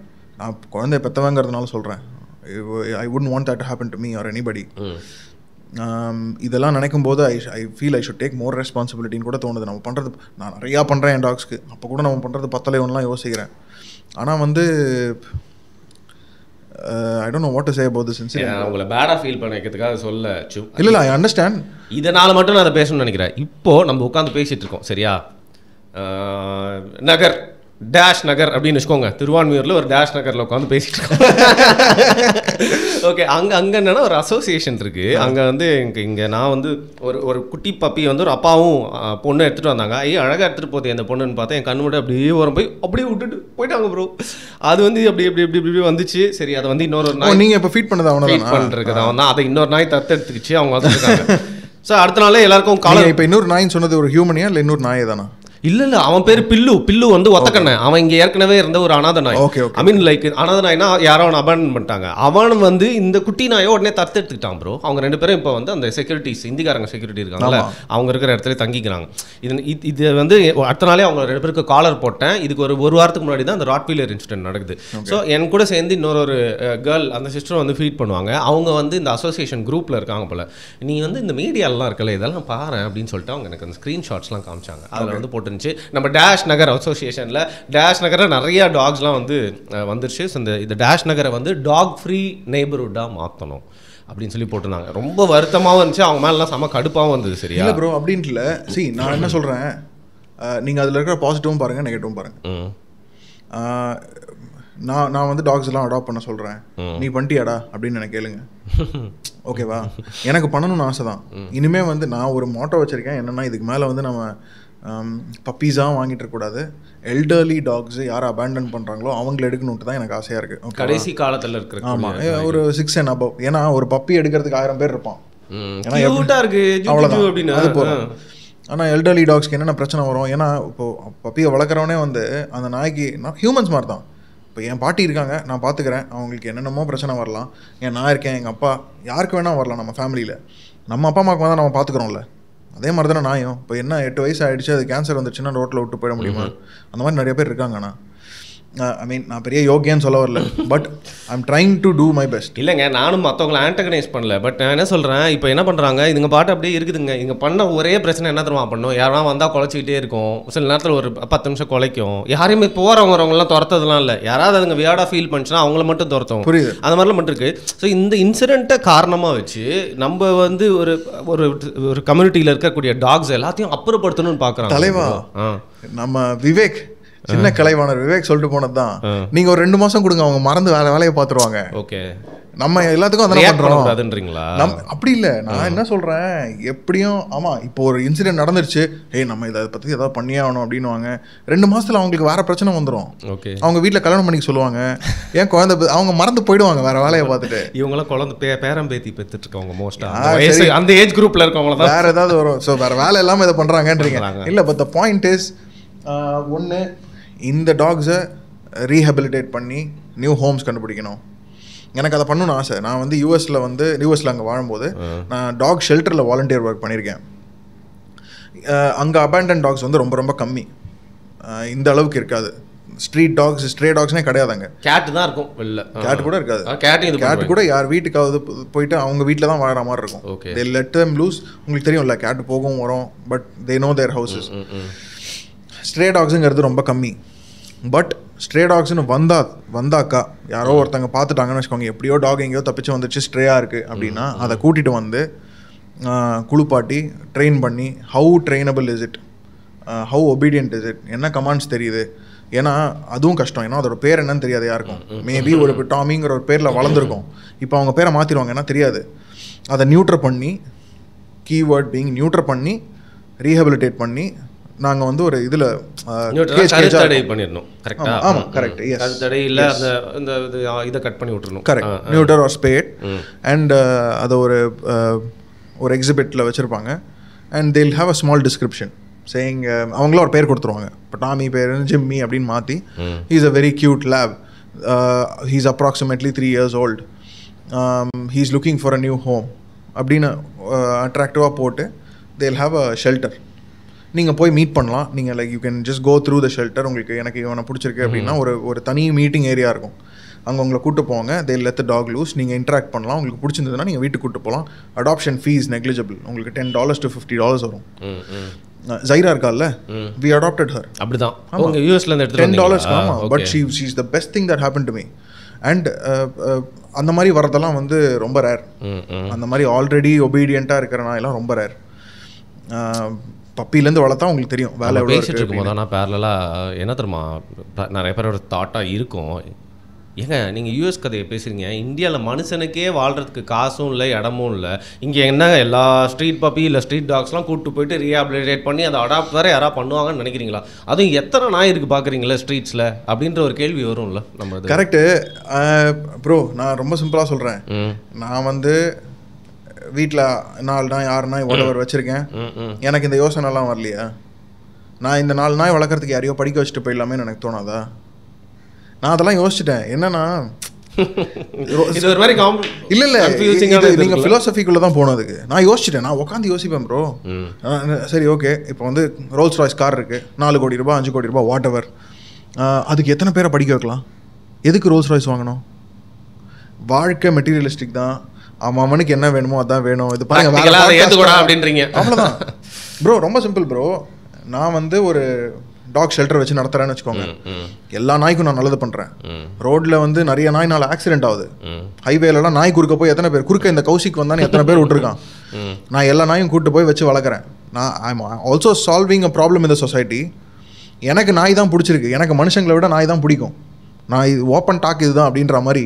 நான் குழந்தைய பெற்றவங்கிறதுனால சொல்கிறேன். I wouldn't want that to happen to me or anybody. இதெல்லாம் நினைக்கும் போது I feel I should take more ரெஸ்பான்சிபிலிட்டின்னு கூட தோணுது. நம்ம பண்ணுறது நான் நிறையா பண்ணுறேன் என் டாக்ஸ்க்கு, அப்போ கூட நம்ம பண்ணுறது பத்தலையோன்லாம் யோசிக்கிறேன். ஆனால் வந்து I don't know what to say about this incident. உங்களை பேடாக ஃபீல் பண்ண வைக்கிறதுக்காக சொல்ல இல்லை ஐ அண்டர்ஸ்டாண்ட். இதனால் மட்டும் நான் அதை பேசணும்னு நினைக்கிறேன். இப்போது நம்ம உட்காந்து பேசிகிட்டு இருக்கோம் சரியா, நகர் டேஷ் நகர் அப்படின்னு வச்சுக்கோங்க, திருவான்மியூரில் ஒரு டேஷ் நகரில் உட்காந்து பேசிகிட்டு இருக்கோம். ஓகே, அங்கே என்னென்னா ஒரு அசோசியேஷன் இருக்குது. அங்கே வந்து இங்கே நான் வந்து ஒரு குட்டி பப்பி வந்து ஒரு அப்பாவும் பொண்ணு எடுத்துகிட்டு வந்தாங்க. அழகாக எடுத்துகிட்டு போகுது அந்த பொண்ணுன்னு பார்த்தா என் கண்ணு மட்டும் அப்படியே வரும் போய் அப்படியே விட்டுட்டு போயிட்டாங்க ப்ரோ. அது வந்து அப்படி வந்துச்சு. சரி, அதை வந்து இன்னொரு நாய் நீங்கள் இப்போ ஃபீட் பண்ணது அவனை ஃபீட் பண்ணுறது அவன் தான், அதை இன்னொரு நாய் தத்தெடுத்துக்கிச்சு. அவங்க வந்துருக்காங்க. ஸோ அடுத்த நாளே எல்லாருக்கும் காலம். இப்போ இன்னொரு நாயின்னு சொன்னது ஒரு ஹியூமனியா இல்லை இன்னொரு நாயே தானா? இல்லை அவன் பேர் பில்லு வந்து ஒத்தக்கண்ண. அவன் இங்கே ஏற்கனவே இருந்த ஒரு அனாத நாய். ஐ மீன் லைக் அனாத நாய்னா யாரோ அவனை அபாண்டன் பண்ணிட்டாங்க. அவன் வந்து இந்த குட்டி நாயை உடனே தத்தெடுத்துக்கிட்டான் ப்ரோ. அவங்க 2 பேரும் இப்போ வந்து அந்த செக்யூரிட்டிஸ் இந்திக்காரங்க செக்யூரிட்டி இருக்காங்கல்ல, அவங்க இருக்கிற இடத்துல தங்கிக்கிறாங்க. இது வந்து அடுத்த நாளே அவங்க 2 பேருக்கு காலர் போட்டேன். இதுக்கு ஒரு வாரத்துக்கு முன்னாடி தான் அந்த ராட்வீலர் இன்சிடென்ட் நடக்குது. ஸோ என் கூட சேர்ந்து இன்னொரு கேர்ள் அந்த சிஸ்டர் வந்து ஃபீட் பண்ணுவாங்க. அவங்க வந்து இந்த அசோசியேஷன் குரூப்பில் இருக்காங்க போல. நீ வந்து இந்த மீடியாலாம் இருக்கல இதெல்லாம் பாரு அப்படின்னு சொல்லிட்டு அவங்க எனக்கு அந்த ஸ்க்ரீன்ஷாட்ஸ்லாம் காமிச்சாங்க. அதில் வந்து போட்டு நம்ம டேஷ் நகர் அசோசியேஷனில் டேஷ் நகரில் நிறைய டாக்ஸ்லாம் வந்து வந்துருச்சு. இந்த டேஷ் நகரை வந்து டாக் ஃப்ரீ நெய்பர்ஹுட்டாக மாற்றணும் அப்படின்னு சொல்லி போட்டிருந்தாங்க. ரொம்ப வருத்தமாகவும் இருந்துச்சு, அவங்க மேலாம் செம கடுப்பாகவும் வந்தது. சரியா இல்லை ப்ரோ அப்படின்ட்டு இல்லை. சரி, நான் என்ன சொல்கிறேன், நீங்கள் அதில் இருக்கிற பாசிட்டிவும் பாருங்கள் நெகட்டிவும் பாருங்கள். நான் வந்து டாக்ஸ் எல்லாம் அடாப்ட் பண்ண சொல்கிறேன், நீ பண்ணிட்டியாடா அப்படின்னு எனக்கு கேளுங்க. ஓகேவா? எனக்கு பண்ணணும்னு ஆசை தான். இனிமேல் வந்து நான் ஒரு மோட்டோ வச்சுருக்கேன் என்னென்னா, இதுக்கு மேலே வந்து நம்ம பப்பீஸாக வாங்கிட்டு இருக்கக்கூடாது. எல்டர்லி டாக்ஸ் யாரை அபேண்டன் பண்ணுறாங்களோ அவங்கள எடுக்கணுன்ட்டு தான் எனக்கு ஆசையாக இருக்குது. கடைசி காலத்தில் இருக்கிற ஆமாம், ஒரு 6 and above. ஏன்னா ஒரு பப்பி எடுக்கிறதுக்கு 1000 பேர் இருப்பான். அவ்வளோதான், அது போகிறோம். ஆனால் எல்டர்லி டாக்ஸ்க்கு என்னென்ன பிரச்சனை வரும், ஏன்னா இப்போது பப்பியை வளர்க்குறவனே வந்து அந்த நாய்க்கு ஹியூமன்ஸ் மாதிரி தான். இப்போ என் பாட்டி இருக்காங்க, நான் பார்த்துக்கிறேன், அவங்களுக்கு என்னென்னமோ பிரச்சனை வரலாம். நான் இருக்கேன், எங்கள் அப்பா யாருக்கு வேணால் வரலாம். நம்ம ஃபேமிலியில் நம்ம அப்பா அம்மாவுக்கு தான் நம்ம பார்த்துக்குறோம்ல, அதே மாதிரி தானே நாயும். இப்போ என்ன 8 வயசு ஆகிடுச்சு, அது கேன்சர் வந்துச்சுன்னா ரோட்டில் விட்டு போயிட முடியுமா? அந்த மாதிரி நிறைய பேர் இருக்காங்கண்ணா. ஐ மீன் நான் பெரிய யோகியான்னு சொல்ல வரல, but I am trying to do my best. இல்லைங்க, நானும் மற்றவங்களை ஆன்டகனைஸ் பண்ணல. பட் நான் என்ன சொல்கிறேன், இப்போ என்ன பண்ணுறாங்க, இதுங்க பாட்டு அப்படியே இருக்குதுங்க. இங்கே பண்ண ஒரே பிரச்சனை என்ன தெரியுமா பண்ணும், யாரெல்லாம் வந்தால் குலைச்சிக்கிட்டே இருக்கும். சில நேரத்தில் ஒரு 10 நிமிஷம் குலைக்கும். யாரையுமே போகிறவங்க வரவங்களாம் துரத்ததுலாம் இல்லை. யாராவது அதுங்க வியாடாக ஃபீல் பண்ணிச்சுன்னா அவங்கள மட்டும் துரத்தும். புரியுது, அந்த மாதிரிலாம் மட்டும் இருக்குது. ஸோ இந்த இன்சிடென்ட்டை காரணமாக வச்சு நம்ம வந்து ஒரு கம்யூனிட்டியில் இருக்கக்கூடிய டாக்ஸ் எல்லாத்தையும் அப்புறப்படுத்தணும்னு பார்க்குறாங்க. தலைவா நம்ம விவேக், சின்ன கலைவாணர் விவேக் சொல்லிட்டு போனது தான். நீங்க ஒரு 2 மாசம் கொடுங்க, அவங்க மறந்து வேலையை பார்த்துருவாங்க. ஓகே, நம்ம எல்லாத்துக்கும் அதெல்லாம் பண்றோம்ன்றீங்களா? அப்படி இல்லை, நான் என்ன சொல்றேன், எப்படியும் ஆமா இப்போ ஒரு இன்சிடென்ட் நடந்துருச்சு, நம்ம இதை பத்தி ஏதாவது பண்ணியே ஆகணும் அப்படின்னுவாங்க. 2 மாசத்துல அவங்களுக்கு வேற பிரச்சனை வந்துடும். அவங்க வீட்டில் கல்யாணம் பண்ணிக்க சொல்லுவாங்க, ஏன் குழந்தை, அவங்க மறந்து போயிடுவாங்க வேற வேலையை பார்த்துட்டு. இவங்களாம் குழந்தை பேரம் பேத்தி பெற்றுட்டு இருக்கவங்க மோஸ்டா அந்த ஏஜ் குரூப்ல இருக்கவங்க வேற ஏதாவது வரும். ஸோ வேற வேலை இல்லாமல் இதை பண்றாங்கன்றீங்க. இல்லை, பட் த பாயிண்ட் இஸ், ஒன்று இந்த டாக்ஸை ரீஹபிலிட்டேட் பண்ணி நியூ ஹோம்ஸ் கண்டுபிடிக்கணும். எனக்கு அதை பண்ணணும்னு ஆசை. நான் வந்து யூஎஸில் அங்கே வாழும்போது நான் டாக் ஷெல்டரில் வாலண்டியர் ஒர்க் பண்ணியிருக்கேன். அங்கே அபேண்டன் டாக்ஸ் வந்து ரொம்ப ரொம்ப கம்மி, இந்த அளவுக்கு இருக்காது. ஸ்ட்ரீட் டாக்ஸ், ஸ்ட்ரே டாக்ஸ்னே கிடையாது. அங்கே கேட்டு தான் இருக்கும், வெளில கேட் கூட இருக்காது. கேட் கூட யார் வீட்டுக்காவது போயிட்டு அவங்க வீட்டில் தான் வாழற மாதிரி இருக்கும். they let them loose. உங்களுக்கு தெரியும்ல, கேட்டு போகவும் வரும், but they know their houses. Stray டாக்ஸுங்கிறது ரொம்ப கம்மி. பட் ஸ்ட்ரே டாக்ஸ்னு வந்தாக்கா யாரோ ஒருத்தங்க பார்த்துட்டாங்கன்னு வச்சுக்கோங்க, எப்படியோ டாக் எங்கேயோ தப்பிச்சு வந்துச்சு, ஸ்ட்ரேயாக இருக்குது அப்படின்னா அதை கூட்டிகிட்டு வந்து குளிப்பாட்டி ட்ரெயின் பண்ணி, how trainable is it, how obedient is it, என்ன கமாண்ட்ஸ் தெரியுது. ஏன்னா அதுவும் கஷ்டம், ஏன்னா அதோட பேர் என்னன்னு தெரியாது யாருக்கும். மேபி ஒரு டாமிங்கிற ஒரு பேரில் வளர்ந்துருக்கும், இப்போ அவங்க பேரை மாற்றிடுவாங்க, ஏன்னா தெரியாது. அதை நியூட்ரல் பண்ணி, கீவேர்ட் பீயிங் நியூட்ரல் பண்ணி, ரீஹபிலிட்டேட் பண்ணி நாங்கள் வந்து ஒரு இதில் கருத்தடை பண்ணிடணும். கரெக்டாக? ஆமாம், கரெக்ட். கருத்தடை இல்லை, அந்த இதை கட் பண்ணி விட்டுருணும். Correct, neuter or spayed. And அதை ஒரு எக்ஸிபிட்டில் வச்சுருப்பாங்க. And they'll have a small description saying, அவங்களும் ஒரு பேர் கொடுத்துருவாங்க. இப்போ டாமி பேர் ஜிம்மி அப்படின்னு மாற்றி, he is a very cute lab, he is approximately 3 years old, he is looking for a new home அப்படின்னு அட்ராக்டிவாக போட்டு தேல் ஹாவ் அ ஷெல்டர். நீங்கள் போய் மீட் பண்ணலாம். நீங்கள் like you can just go through the shelter. உங்களுக்கு எனக்கு இவனை பிடிச்சிருக்கு அப்படின்னா ஒரு தனி மீட்டிங் ஏரியா இருக்கும். அங்கே உங்களை கூட்டு போவாங்க, they let the dog loose, நீங்கள் இன்ட்ராக்ட் பண்ணலாம், உங்களுக்கு பிடிச்சிருந்ததுன்னா நீங்கள் வீட்டுக்கு கூட்டு போகலாம். அடாப்ஷன் ஃபீஸ் நெக்லிஜிபிள், உங்களுக்கு $10 to $50 வரும். ஜைரா இருக்கால்ல, வி அடாப்டட் ஹர். அப்படிதான் உங்க யூஎஸ்ல இருந்து எடுத்து $10. ஆமா, but she is the best thing that happen to me. And அந்த மாதிரி வரதெல்லாம் வந்து ரொம்ப ரேர். அந்த மாதிரி ஆல்ரெடி ஒபீடியண்ட்டாக இருக்கிற நாயெல்லாம் ரொம்ப ரேர். பப்பிலேருந்து வளர்த்தா உங்களுக்கு தெரியும் வேலை எவ்வளோ பேசிட்டு இருக்கும்போது. ஆனால் பேரலாக என்ன தெரியுமா நிறைய பேரோட தாட்டாக இருக்கும், ஏங்க நீங்கள் யூஎஸ் கதையை பேசுகிறீங்க, இந்தியாவில் மனுஷனுக்கே வாழ்கிறதுக்கு காசும் இல்லை இடமும் இல்லை, இங்கே என்ன எல்லா ஸ்ட்ரீட் பப்பி இல்லை ஸ்ட்ரீட் டாக்ஸ்லாம் கூப்பிட்டு போயிட்டு ரீஹாபிலிட்டேட் பண்ணி அதை அடாப்ட் வேறு யாராவது பண்ணுவாங்கன்னு நினைக்கிறீங்களா? அதுவும் எத்தனை நாய் இருக்குது பார்க்குறீங்களா ஸ்ட்ரீட்ஸில் அப்படின்ற ஒரு கேள்வி வரும்ல நம்ம. Correct bro. நான் ரொம்ப சிம்பிளாக சொல்கிறேன். நான் வந்து வீட்டில் 4 நாய் 6 நாய் ஒடவர் வச்சுருக்கேன். எனக்கு இந்த யோசனைலாம் வரலையா? நான் இந்த 4 நாய் வளர்க்குறதுக்கு யாரையோ படிக்க வச்சுட்டு போயிடலாமேன்னு எனக்கு தோணாதா? நான் அதெல்லாம் யோசிச்சிட்டேன். என்னன்னா இல்லை இல்லை, நீங்கள் ஃபிலாசபிக்குள்ளே தான் போனதுக்கு நான் யோசிச்சிட்டேன். நான் உட்காந்து யோசிப்பேன் ப்ரோ. சரி ஓகே, இப்போ வந்து ரோல்ஸ் ராய்ஸ் கார் இருக்குது, 4 கோடி ரூபா 5 கோடி ரூபா வாட் எவர், அதுக்கு எத்தனை பேரை படிக்க வைக்கலாம்? எதுக்கு ரோல்ஸ் ராய்ஸ் வாங்கணும்? வாழ்க்கை மெட்டீரியலிஸ்டிக் தான், அவனுக்கு என்ன வேணுமோ அதான் வேணும். இது பாருங்க அப்படின்றீங்க, அவ்வளோதான் ப்ரோ. ரொம்ப சிம்பிள் ப்ரோ. நான் வந்து ஒரு டாக் ஷெல்டர் வச்சு நடத்துறேன்னு வச்சுக்கோங்க. எல்லா நாய்க்கும் நான் நல்லது பண்ணுறேன். ரோட்ல வந்து நிறைய நாய்னால ஆக்சிடென்ட் ஆகுது. ஹைவேலலாம் நாய் குறுக்க போய் எத்தனை பேர், குறுக்க இந்த கௌசிக் வந்தானே எத்தனை பேர் விட்டுருக்கான். நான் எல்லா நாயும் கூப்பிட்டு போய் வச்சு வளர்க்குறேன். நான் I am also solving a problem in the society. எனக்கு நாய் தான் பிடிச்சிருக்கு, எனக்கு மனுஷங்களை விட நாய் தான் பிடிக்கும். நான் இது ஓப்பன் டாக் இதுதான் அப்படின்ற மாதிரி,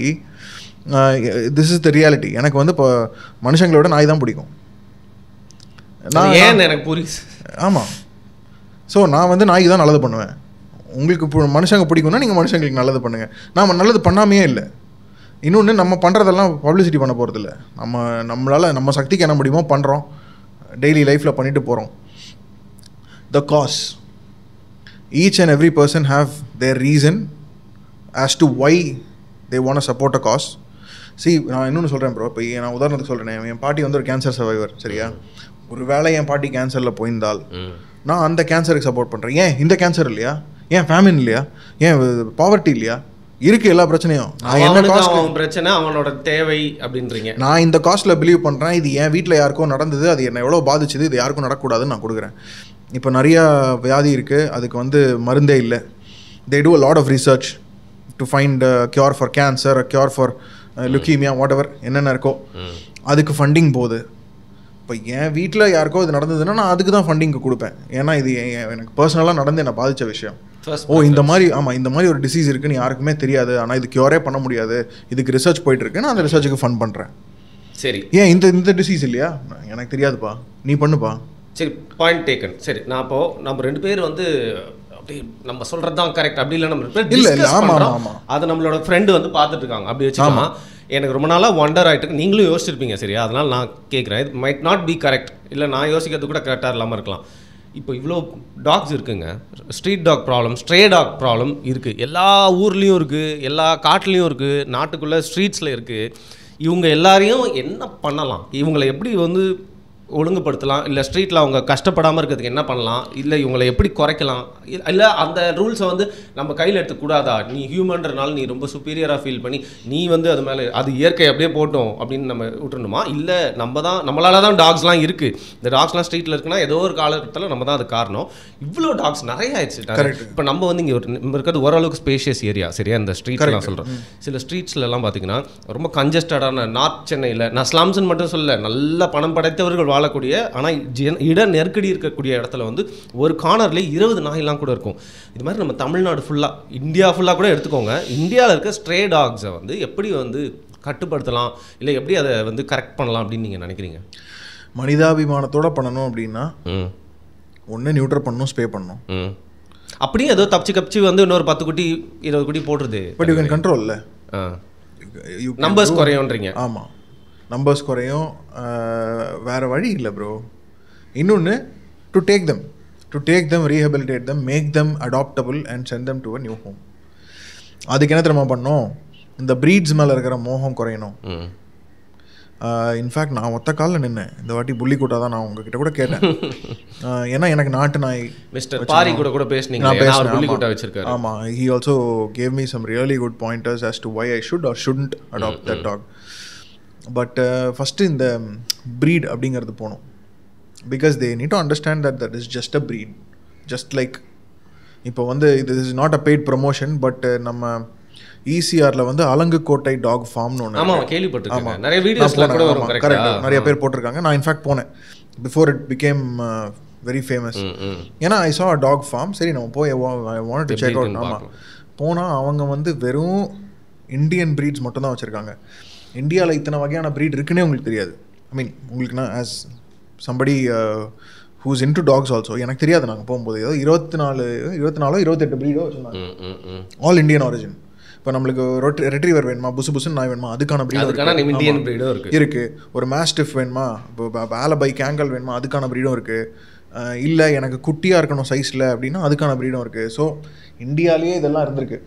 திஸ் இஸ் த ரியாலிட்டி. எனக்கு வந்து இப்போ மனுஷங்களை விட நாய் தான் பிடிக்கும். நான் ஏன் எனக்கு புரியுது. ஆமாம். ஸோ நான் வந்து நாய்க்கு தான் நல்லது பண்ணுவேன். உங்களுக்கு மனுஷங்க பிடிக்கும்னா நீங்கள் மனுஷங்களுக்கு நல்லது பண்ணுங்கள். நாம் நல்லது பண்ணாமையே இல்லை. இன்னொன்று, நம்ம பண்ணுறதெல்லாம் பப்ளிசிட்டி பண்ண போகிறதில்ல. நம்மளால் நம்ம சக்திக்கு என்ன முடியுமோ பண்ணுறோம், டெய்லி லைஃப்பில் பண்ணிட்டு போகிறோம். The cause, each and every person have their reason as to why they want to support a cause. நான் இன்னொன்று சொல்கிறேன் ப்ரோ. இப்போ நான் உதாரணத்துக்கு சொல்கிறேன், என் பாட்டி வந்து ஒரு கேன்சர் சர்வைவர், சரியா? ஒரு வேளை என் பாட்டி கேன்சரில் போயிருந்தால் நான் அந்த கேன்சருக்கு சப்போர்ட் பண்ணுறேன். ஏன் இந்த கேன்சர் இல்லையா? ஏன் ஃபேமின் இல்லையா? ஏன் பாவர்ட்டி இல்லையா? இருக்குது எல்லா பிரச்சனையும். நான் என்ன காஸ்ட் பிரச்சனை அவனோட தேவை அப்படின்றீங்க. நான் இந்த காஸ்ட்டில் பிலீவ் பண்ணுறேன். இது என் வீட்டில் யாருக்கும் நடந்தது, அது என்னை எவ்வளோ பாதிச்சுது, இது யாருக்கும் நடக்கக்கூடாதுன்னு நான் கொடுக்குறேன். இப்போ நிறையா வியாதி இருக்குது, அதுக்கு வந்து மருந்தே இல்லை. They do a lot of research to find cure for cancer, cure for leukemia, whatever என்னென்ன இருக்கோ அதுக்கு ஃபண்டிங் போகுது. இப்போ என் வீட்டில் யாருக்கோ இது நடந்ததுன்னா நான் அதுக்கு தான் ஃபண்டிங்க்கு கொடுப்பேன். ஏன்னா இது எனக்கு பர்சனலாக நடந்து என்னை பாதித்த விஷயம். இந்த மாதிரி இந்த மாதிரி ஒரு டிசீஸ் இருக்குன்னு யாருக்குமே தெரியாது, ஆனால் இது க்யூரே பண்ண முடியாது, இதுக்கு ரிசர்ச் போயிட்டுருக்கு, நான் அந்த ரிசர்ச்சுக்கு ஃபண்ட் பண்ணுறேன். சரி, ஏன் இந்த டிசீஸ் இல்லையா? எனக்கு தெரியாதுப்பா, நீ பண்ணுப்பா. சரி, பாயிண்ட் டேக்கன். சரி, நான் இப்போது நம்ம 2 பேர் வந்து அப்படி நம்ம சொல்கிறது தான் கரெக்ட் அப்படி இல்லை, நம்ம இல்லை ஆமாம் அதை நம்மளோட ஃப்ரெண்டு வந்து பார்த்துட்டு இருக்காங்க அப்படி வச்சுக்கலாம். எனக்கு ரொம்ப நாளாக ஒண்டர் ஆகிட்டு நீங்களும் யோசிச்சிருப்பீங்க, சரியா? அதனால் நான் கேட்குறேன், இது மைட் நாட் பி கரெக்ட், இல்லை நான் யோசிக்கிறது கூட கரெக்டாக இல்லாமல் இருக்கலாம். இப்போ இவ்வளோ டாக்ஸ் இருக்குங்க, street dog problem, stray dog problem இருக்குது, எல்லா ஊர்லேயும் இருக்குது, எல்லா காட்டுலேயும் இருக்குது, நாட்டுக்குள்ளே ஸ்ட்ரீட்ஸில் இருக்குது. இவங்க எல்லாரையும் என்ன பண்ணலாம்? இவங்களை எப்படி வந்து ஒழுங்குபடுத்தலாம்? இல்லை ஸ்ட்ரீட்டில் அவங்க கஷ்டப்படாமல் இருக்கிறதுக்கு என்ன பண்ணலாம்? இல்லை இவங்களை எப்படி குறைக்கலாம்? இல்லை அந்த ரூல்ஸை வந்து நம்ம கையில் எடுத்துக்கூடாதா? நீ ஹியூமன்றனால நீ ரொம்ப சுப்பீரியராக ஃபீல் பண்ணி நீ வந்து அது மேலே அது இயற்கை அப்படியே போட்டோம் அப்படின்னு நம்ம விட்டுணுமா? இல்லை நம்மளால தான் டாக்ஸ்லாம் இருக்குது, இந்த டாக்ஸ்லாம் ஸ்ட்ரீட்டில் இருக்குன்னா ஏதோ ஒரு காலகட்டத்தில் நம்ம தான் அது காரணம். இவ்வளோ டாக்ஸ் நிறைய ஆயிடுச்சு. இப்போ நம்ம வந்து இங்கே இருக்கிறது ஓரளவுக்கு ஸ்பேஷியஸ் ஏரியா, சரியா? இந்த ஸ்ட்ரீட்லாம் சொல்கிறோம். சில ஸ்ட்ரீட்ஸ்லாம் பார்த்தீங்கன்னா ரொம்ப கன்ஜஸ்டடான, நார்த் சென்னையில், நான் ஸ்லம்ஸ்ன்னு மட்டும் சொல்ல, நல்ல பணம் படைத்தவர்கள் வாழக்கூடிய ஆனால் இட நெருக்கடி இருக்கக்கூடிய இடத்துல வந்து ஒரு கார்னர்லேயே 20 நாய்லாம் கூட இருக்கும். இது மாதிரி நம்ம தமிழ்நாடு ஃபுல்லாக, இந்தியா ஃபுல்லாக கூட எடுத்துக்கோங்க, இந்தியாவில் இருக்க ஸ்ட்ரே டாக்ஸை வந்து எப்படி வந்து கட்டுப்படுத்தலாம், இல்லை எப்படி அதை வந்து கரெக்ட் பண்ணலாம் அப்படின்னு நீங்கள் நினைக்கிறீங்க? மனிதாபிமானத்தோடு பண்ணணும் அப்படின்னா ஒன்று நியூட்ரல் பண்ணணும், ஸ்பே பண்ணணும். அப்படியே ஏதோ தப்பிச்சு வந்து இன்னொரு 10 குட்டி 20 குட்டி போடுறது, பட் யூ கேன் கண்ட்ரோல். இல்லை நம்பர்ஸ் குறையும்ன்றீங்க. ஆமாம், நம்பர்ஸ் குறையும், வேறு வழி இல்லை ப்ரோ. இன்னொன்று, to take them, rehabilitate them, make them adoptable and send them to a new home. அதுக்கு என்ன தெரியுமா பண்ணணும்? இந்த ப்ரீட்ஸ் மேலே இருக்கிற மோகம் குறையணும். இன்ஃபேக்ட் நான் ஒத்த காலில் நின்னேன் இந்த வாட்டி புள்ளி கூட்டா தான் நான் உங்ககிட்ட கூட கேட்டேன். ஏன்னா எனக்கு நாட்டு நாய் மிஸ்டர் பாரி கூட பேசுனீங்க, நான் புள்ளி கூட்டா வச்சிருக்காரு. ஆமாம், he also gave me some really good pointers as to why I should or shouldn't adopt that dog. But first இந்த ப்ரீட் அப்படிங்கிறது போகணும். Because they need to understand that is just a breed. Just like இப்போ வந்து இது is not a paid promotion, but நம்ம ஈசிஆரில் வந்து அலங்குக்கோட்டை talk ஃபார்ம்னு ஒன்று. ஆமாம், கேள்விப்பட்டிருக்கேன், நிறைய வீடியோஸ்ல கூட வரும். கரெக்ட், நிறைய பேர் போட்டிருக்காங்க. நான் இன்ஃபேக்ட் போனேன் before it became very famous. ஏன்னா I saw a dog farm. சரி நம்ம போய் I want to check out. ஆமாம், போனால் அவங்க வந்து வெறும் இந்தியன் ப்ரீட்ஸ் மட்டும் தான் வச்சுருக்காங்க. இந்தியாவில் இத்தனை வகையான ப்ரீட் இருக்குன்னே உங்களுக்கு தெரியாது. ஐ மீன் உங்களுக்குன்னா as somebody who's into dogs also, எனக்கு தெரியாது. நாங்கள் போகும்போது ஏதோ 24 ப்ரீடோ வச்சுருந்தாங்க, ஆல் இண்டியன் ஆரிஜின். இப்போ நம்மளுக்கு ரெட்ரீவர் வேணுமா, புசுன்னு நாய் வேணுமா, அதுக்கான ப்ரீடும் இருக்குது. ஒரு மாஸ்டிஃப் வேணுமா, இப்போ ஆலபை கேங்கல் வேணுமா, அதுக்கான ப்ரீடும் இருக்குது. இல்லை எனக்கு குட்டியாக இருக்கணும் சைஸில் அப்படின்னா அதுக்கான ப்ரீடும் இருக்குது. ஸோ இந்தியாவிலேயே இதெல்லாம் இருந்திருக்கு.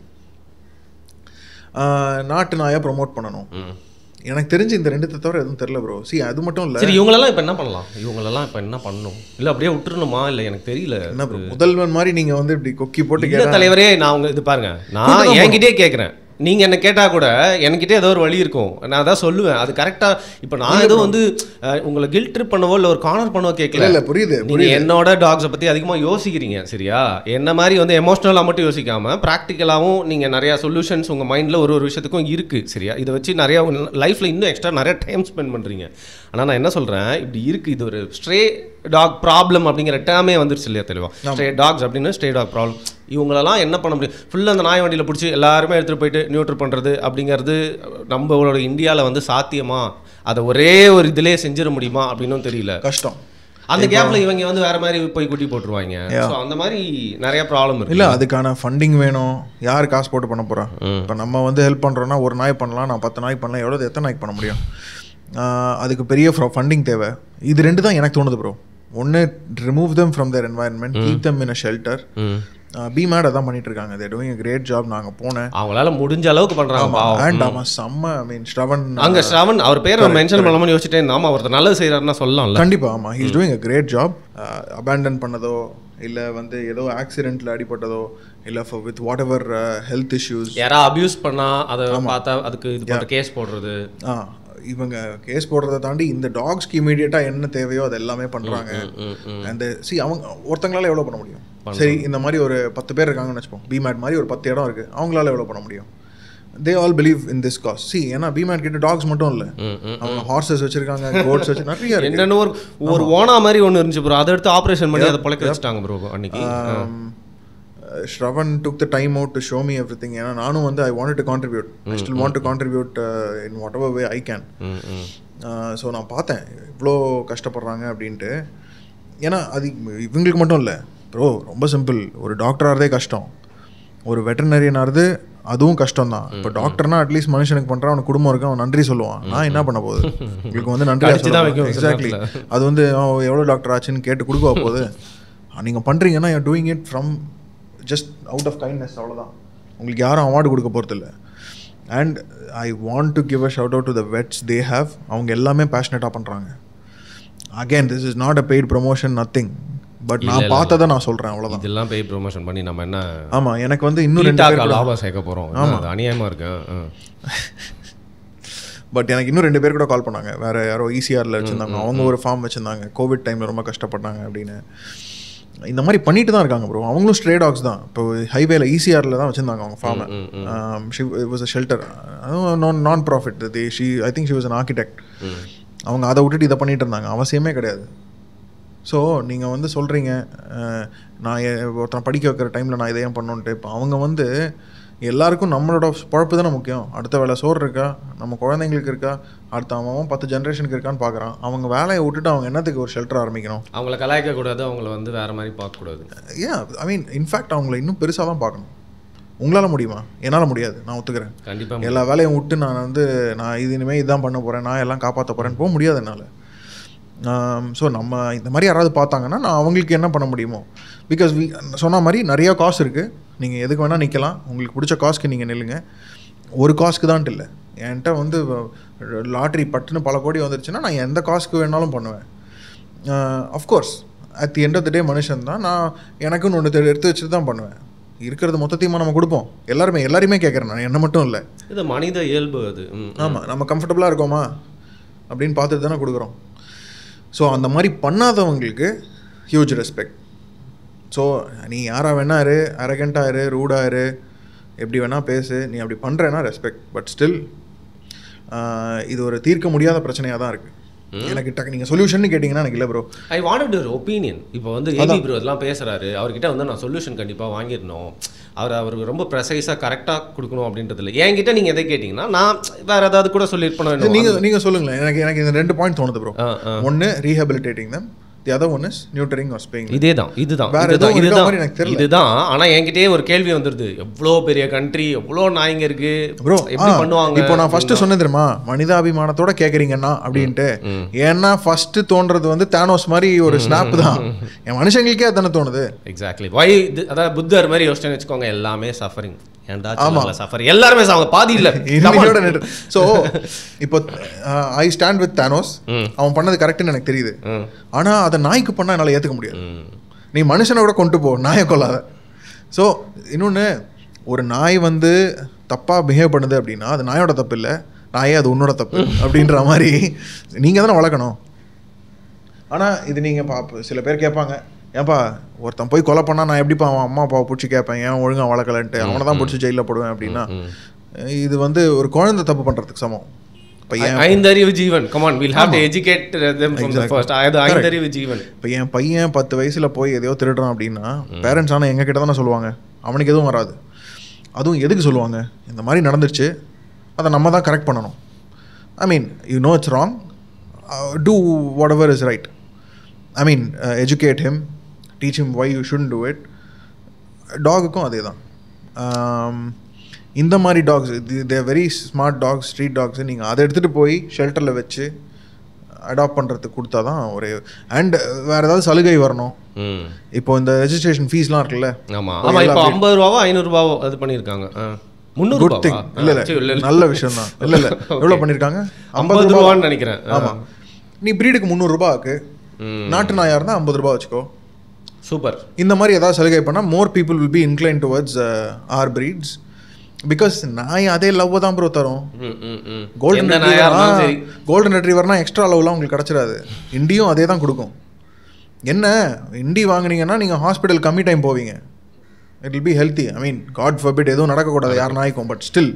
நாட்டு நாயை ப்ரொமோட் பண்ணணும். எனக்கு தெரிஞ்சு இந்த ரெண்டு தவிர எதுவும் தெரியல ப்ரோ. சி அது மட்டும் இல்லை. சரி, இவங்களெல்லாம் இப்போ என்ன பண்ணலாம்? இவங்களெல்லாம் இப்போ என்ன பண்ணணும்? இல்லை அப்படியே விட்டுருணுமா? இல்லை எனக்கு தெரியல. என்ன ப்ரோ, முதல்வன் மாதிரி நீங்கள் வந்து இப்படி கொக்கி போட்டு கேட்க தலைவரே. நான் உங்க இது பாருங்க, நான் என்கிட்டே கேட்குறேன். நீங்கள் என்ன கேட்டால் கூட என்கிட்ட ஏதோ ஒரு வழி இருக்கும், நான் அதான் சொல்லுவேன். அது கரெக்டாக. இப்போ நான் எதுவும் வந்து உங்களை கில்ட் ட்ரிப் பண்ணவோ இல்லை ஒரு கார்னர் பண்ணவோ கேட்கல. இல்லை, புரியுது. நீங்கள் என்னோட டாக்ஸை பற்றி அதிகமாக யோசிக்கிறீங்க, சரியா? என்ன மாதிரி வந்து எமோஷ்னலாக மட்டும் யோசிக்காமல் ப்ராக்டிக்கலாகவும் நீங்கள் நிறையா சொல்யூஷன்ஸ் உங்கள் மைண்டில் ஒரு விஷயத்துக்கும் இருக்குது, சரியா? இதை வச்சு நிறையா லைஃப்பில் இன்னும் எக்ஸ்ட்ரா நிறையா டைம் ஸ்பெண்ட் பண்ணுறீங்க. ஆனால் நான் என்ன சொல்கிறேன், இப்படி இருக்குது. இது ஒரு ஸ்ட்ரே டாக் ப்ராப்ளம் அப்படிங்கிற டேமே வந்துருச்சு இல்லையா தெளிவா? ஸ்ட்ரே டாக்ஸ் அப்படின்னு ஸ்ட்ரே டாக் ப்ராப்ளம். இவங்களெல்லாம் என்ன பண்ண முடியும்? ஃபுல்லாக அந்த நாய் வண்டியில் பிடிச்சி எல்லாருமே எடுத்துகிட்டு போயிட்டு நியூட்ரு பண்ணுறது அப்படிங்கிறது நம்மளோட இந்தியாவில் வந்து சாத்தியமா? அதை ஒரே ஒரு இதிலே செஞ்சிட முடியுமா அப்படின்னும் தெரியல. கஷ்டம். அந்த கேப்பில் இவங்க வந்து வேறு மாதிரி போய் குட்டி போட்டுருவாங்க. ஸோ அந்த மாதிரி நிறைய ப்ராப்ளம் இருக்குது. இல்லை, அதுக்கான ஃபண்டிங் வேணும். யார் காசு போட்டு பண்ண போகிறா? இப்போ நம்ம வந்து ஹெல்ப் பண்ணுறோன்னா ஒரு நாய் பண்ணலாம், நான் 10 நாய் பண்ணலாம். எவ்வளோ எத்தனை நாய்க்கு பண்ண முடியும்? அதுக்கு பெரிய ஃபண்டிங் தேவை. இது ரெண்டு தான் எனக்கு தோணுது ப்ரோ. ஒன்று, remove them from their environment, keep them in a shelter. பிமேட் அதான் பண்ணிட்டு இருக்காங்க. They doing a great job. நாங்கள் போனேன், அவங்களால முடிஞ்ச அளவுக்கு பண்ணுறாங்க. அண்ட் அவன் செம்ம. ஐ மீன் ஸ்ரவன், அங்கே ஸ்ரவன் அவர் பேர் மென்ஷன் பண்ணாமல் யோசிச்சுட்டே இருந்தாமல் ஒருத்தர் நல்லது செய்கிறாருன்னா சொல்லலாம்ல. கண்டிப்பாக. ஆமாம், he's doing a great job. Abandon பண்ணதோ இல்லை வந்து ஏதோ ஆக்சிடென்ட்டில் அடிப்பட்டதோ இல்லை with whatever health issues, யாரா அப்யூஸ் பண்ணால் அதை பார்த்தா அதுக்கு இது போன்ற கேஸ் போடுறது. இவங்க கேஸ் போடுறதை தாண்டி இந்த டாக்ஸ்க்கு இமீடியட்டாக என்ன தேவையோ அது எல்லாமே பண்ணுறாங்க. அந்த அவங்க ஒருத்தங்களால எவ்வளோ பண்ண முடியும்? சரி, இந்த மாதிரி ஒரு 10 பேர் இருக்காங்கன்னு வச்சுப்போம். பிமேட் மாதிரி ஒரு 10 இடம் இருக்குது, அவங்களால எவ்வளோ பண்ண முடியும்? They all believe in this cause. See, ஏன்னா பிமேட் கிட்ட டாக்ஸ் மட்டும் இல்லை, அவங்க ஹார்சஸ் வச்சிருக்காங்க, கோட்ஸ் வச்சு நிறைய இருக்கு. என்னென்ன ஒரு ஓனா மாதிரி ஒன்று இருந்துச்சு ப்ரோ, அதை எடுத்து ஆப்ரேஷன் பண்ணி அதை பழக்க வச்சுட்டாங்க ப்ரோ அன்னைக்கு. Shravan took the time out to show me everything. ஏன்னா நானும் வந்து I wanted to contribute. I still want to contribute in whatever way I can. So நான் பார்த்தேன் இவ்வளோ கஷ்டப்படுறாங்க அப்படின்ட்டு. ஏன்னா அது இவங்களுக்கு மட்டும் இல்லை ப்ரோ, ரொம்ப சிம்பிள். ஒரு டாக்டராகிறதே கஷ்டம், ஒரு வெட்டர்னரியனாகிறது அதுவும் கஷ்டம் தான். இப்போ டாக்டர்னா அட்லீஸ்ட் மனுஷனுக்கு பண்ணுறான், அவனுக்கு குடும்பம் இருக்கு, அவன் நன்றி சொல்லுவான். நான் என்ன பண்ண போகுது? உங்களுக்கு வந்து நன்றி சொல்லுவேன். எக்ஸாக்ட்லி. அது வந்து எவ்வளோ டாக்டர் ஆச்சுன்னு கேட்டு கொடுக்க போகுது. நீங்கள் பண்ணுறீங்கன்னா you doing it from just out of kindness, அவ்வளோதான். உங்களுக்கு யாரும் அவார்டு கொடுக்க போகிறதில்ல. And I want to give a shout out to the vets. They have, அவங்க எல்லாமே பேஷனேட்டாக பண்ணுறாங்க. Again this is not a paid promotion, nothing. But நான் பார்த்ததை நான் சொல்கிறேன், அவ்வளோதான். இதெல்லாம் பெய்ட் ப்ரொமோஷன் பண்ணி நம்ம என்ன? ஆமாம், எனக்கு வந்து இன்னும் 2 பேர் லாபம் சேர்க்க போகிறோம். ஆமாம், அநியாயமாக இருக்கேன். பட் எனக்கு இன்னும் 2 பேர் கூட கால் பண்ணாங்க. வேறு யாரோ ஈசிஆரில் வச்சுருந்தாங்க, அவங்க ஒரு ஃபார்ம் வச்சுருந்தாங்க, கோவிட் டைமில் ரொம்ப கஷ்டப்பட்டாங்க அப்படின்னு. இந்த மாதிரி பண்ணிட்டு தான் இருக்காங்க ப்ரோ. அவங்களும் ஸ்ட்ரே டாக்ஸ் தான். இப்போ ஹைவேல ஈசிஆரில் தான் வச்சுருந்தாங்க அவங்க ஃபார்மை. இட் வாஸ் அ ஷெல்டர், அதுவும் non profit. I think she was an architect. அவங்க அதை விட்டுட்டு இதை பண்ணிட்டு இருந்தாங்க, அவசியமே கிடையாது. ஸோ நீங்கள் வந்து சொல்கிறீங்க நான் ஒருத்தனை படிக்க வைக்கிற டைமில் நான் இதை ஏன் பண்ணோன்ட்டு. இப்போ அவங்க வந்து எல்லாருக்கும் நம்மளோட பழப்பு தானே முக்கியம். அடுத்த வேலை சோறு இருக்கா, நம்ம குழந்தைங்களுக்கு இருக்கா, அடுத்த அவன் 10 ஜென்ரேஷனுக்கு இருக்கான்னு பார்க்குறான். அவங்க வேலையை விட்டுட்டு அவங்க என்னத்துக்கு ஒரு ஷெல்டர் ஆரம்பிக்கணும்? அவங்கள கலாய்க்கக்கூடாது, அவங்கள வந்து வேறு மாதிரி பார்க்கக்கூடாது. ஏன் ஐ மீன் இன்ஃபேக்ட் அவங்கள இன்னும் பெருசாக தான் பார்க்கணும். உங்களால் முடியுமா? என்னால் முடியாது, நான் ஒத்துக்கிறேன். கண்டிப்பாக எல்லா வேலையும் விட்டு நான் இது இனிமேல் இதுதான் பண்ண போகிறேன், நான் எல்லாம் காப்பாற்ற போகிறேன்னு போக முடியாது என்னால். ஸோ நம்ம இந்த மாதிரி யாராவது பார்த்தாங்கன்னா நான் அவங்களுக்கு என்ன பண்ண முடியுமோ, பிகாஸ் சொன்ன மாதிரி நிறையா காசு இருக்குது. நீங்கள் எதுக்கு வேணால் நிற்கலாம், உங்களுக்கு பிடிச்ச காசுக்கு நீங்கள் நில்லுங்க. ஒரு காசுக்கு தான்ட்டு இல்லை, என்கிட்ட வந்து லாட்ரி பட்டுன்னு பல கோடி வந்துருச்சுன்னா நான் எந்த காசுக்கு வேணாலும் பண்ணுவேன். Of course at the end of the day மனுஷன் தான். நான் எனக்குன்னு ஒன்று எடுத்து வச்சுட்டு தான் பண்ணுவேன். இருக்கிறது மொத்தத்தையுமா நம்ம கொடுப்போம். எல்லாருமே கேட்குறேன் நான், என்ன மட்டும் இல்லை. இது மனித இயல்பு அது. ஆமாம், நம்ம கம்ஃபர்டபுளாக இருக்கோமா அப்படின்னு பார்த்துட்டு தானே கொடுக்குறோம். ஸோ அந்த மாதிரி பண்ணாதவங்களுக்கு ஹியூஜ் ரெஸ்பெக்ட். ஸோ நீ யாராக வேணா இரு, அரகண்டாக இரு, ரூடாக இரு, எப்படி வேணால் பேசு, நீ அப்படி பண்ணுறேன்னா ரெஸ்பெக்ட். பட் ஸ்டில் இது ஒரு தீர்க்க முடியாத பிரச்சனையாக தான் இருக்குது. எனக்கு டக்கு நீங்கள் சொல்யூஷன் கேட்டிங்கன்னா எனக்கு இல்லை bro. I wanted your opinion. இப்போ வந்து ஏபி ப்ரோ இதெல்லாம் பேசுகிறாரு, அவர்கிட்ட வந்து நான் சொல்யூஷன் கண்டிப்பாக வாங்கிடணும், அவருக்கு ரொம்ப ப்ரெசைஸாக கரெக்டாக கொடுக்கணும் அப்படின்றது இல்லை. என்கிட்ட நீங்கள் எதை கேட்டிங்கன்னா நான் வேறு ஏதாவது கூட சொல்லியிருப்பேன். நீங்கள் சொல்லுங்களேன். எனக்கு இந்த 2 பாயிண்ட் தோணுது ப்ரோ. ஒன்று ரீஹபிலிட்டேட்டிங் தம், the other one is neutering or spaying. இதுதான். ஆனா என்கிட்டயே ஒரு கேள்வி வந்துருது, எவ்வளோ பெரிய கண்ட்ரி, எவ்வளோ நாய்ங்க இருக்கு ப்ரோ, எப்படி பண்ணுவாங்க? இப்போ நான் ஃபர்ஸ்ட் சொன்னது தெரியுமா, மனிதாபிமானத்தோட கேட்குறீங்கன்னா அப்படின்ட்டு. ஏன்னா ஃபர்ஸ்ட் தோன்றது வந்து தானோஸ் மாதிரி ஒரு ஸ்னாப் தான். என் மனுஷங்களுக்கே அதானே தோணுது. எக்ஸாக்ட்லி. வை அதாவது புத்தர் மாதிரி யோசிச்சு வச்சுக்கோங்க, எல்லாமே சஃபரிங். எல்லாருமே பாதி இல்ல. ஸோ இப்போ ஐ ஸ்டாண்ட் வித் தானோஸ். அவன் பண்ணது கரெக்ட்னு எனக்கு தெரியுது. ஆனா அதை நாய்க்கு பண்ணா என்னால் ஏற்றுக்க முடியாது. நீ மனுஷனை கூட கொண்டு போ, நாயை கொள்ளாத. ஸோ இன்னொன்று, ஒரு நாய் வந்து தப்பாக பிஹேவ் பண்ணுது அப்படின்னா அது நாயோட தப்பு இல்லை, நாயே அது உன்னோட தப்பு அப்படின்ற மாதிரி நீங்கள் தானே வளர்க்கணும். ஆனால் இது நீங்கள் சில பேர் கேட்பாங்க, ஏன்பா ஒருத்தன் போய் கொலை பண்ணால் நான் எப்படிப்பா அவன் அம்மா அப்பாவை பிடிச்சி கேட்பேன், ஏன் ஒழுங்காக வளர்க்கலன்ட்டு, அவனை தான் பிடிச்சி ஜெயிலில் போடுவேன் அப்படின்னா இது வந்து ஒரு குழந்தை தப்பு பண்ணுறதுக்கு சமம். ஐந்தறிவு ஜீவன். Come on, we'll have to educate them from the first. ஐந்தறிவு ஜீவன். இப்போ என் பையன் 10 வயசில் போய் எதையோ திருடுறான் அப்படின்னா பேரண்ட்ஸ் ஆனால் எங்கள் கிட்ட தானே சொல்லுவாங்க, அவனுக்கு எதுவும் வராது. அதுவும் எதுக்கு சொல்லுவாங்க, இந்த மாதிரி நடந்துருச்சு, அதை நம்ம தான் கரெக்ட் பண்ணணும். I mean you know it's wrong, do whatever is right. I mean educate him, teach him why you shouldn't do it. டாகுக்கும் அதே தான். இந்த மாதிரி dogs, they very smart dogs, street dogs, நீங்கள் அதை எடுத்துகிட்டு போய் ஷெல்டரில் வச்சு அடாப்ட் பண்ணுறதுக்கு கொடுத்தா தான் ஒரு. அண்ட் வேறு ஏதாவது சலுகை வரணும். இப்போ இந்த ரெஜிஸ்ட்ரேஷன் ஃபீஸ்லாம் இருக்குல்ல, ஆமாம் இப்போ 50 ரூபாவோ 500 ரூபாவோ அது பண்ணியிருக்காங்க. 300 குட் திங். இல்லை நல்ல விஷயம் தான். இல்லை எவ்வளோ பண்ணியிருக்காங்க, 50 ரூபான்னு நினைக்கிறேன். ஆமாம், நீ ப்ரீடுக்கு 300 ரூபாய்க்கு, நாட்டு நாயாக இருந்தால் 50 ரூபா வச்சுக்கோ. சூப்பர். இந்த மாதிரி ஏதாவது சலுகை பண்ணால் more people will be inclined towards our breeds. Because நாய் அதே லவ் தான் ப்ரோ தரும். கோல்டன் ரெட்ரீவர்னா எக்ஸ்ட்ரா லவ்லாம் உங்களுக்கு கிடச்சிடாது. இண்டியும் அதே தான் கொடுக்கும். என்ன இண்டி வாங்கினீங்கன்னா நீங்கள் ஹாஸ்பிட்டல் கம்மி டைம் போவீங்க. It will be healthy. I mean God forbid எதுவும் நடக்கக்கூடாது யார் நாய்க்கும். பட் ஸ்டில்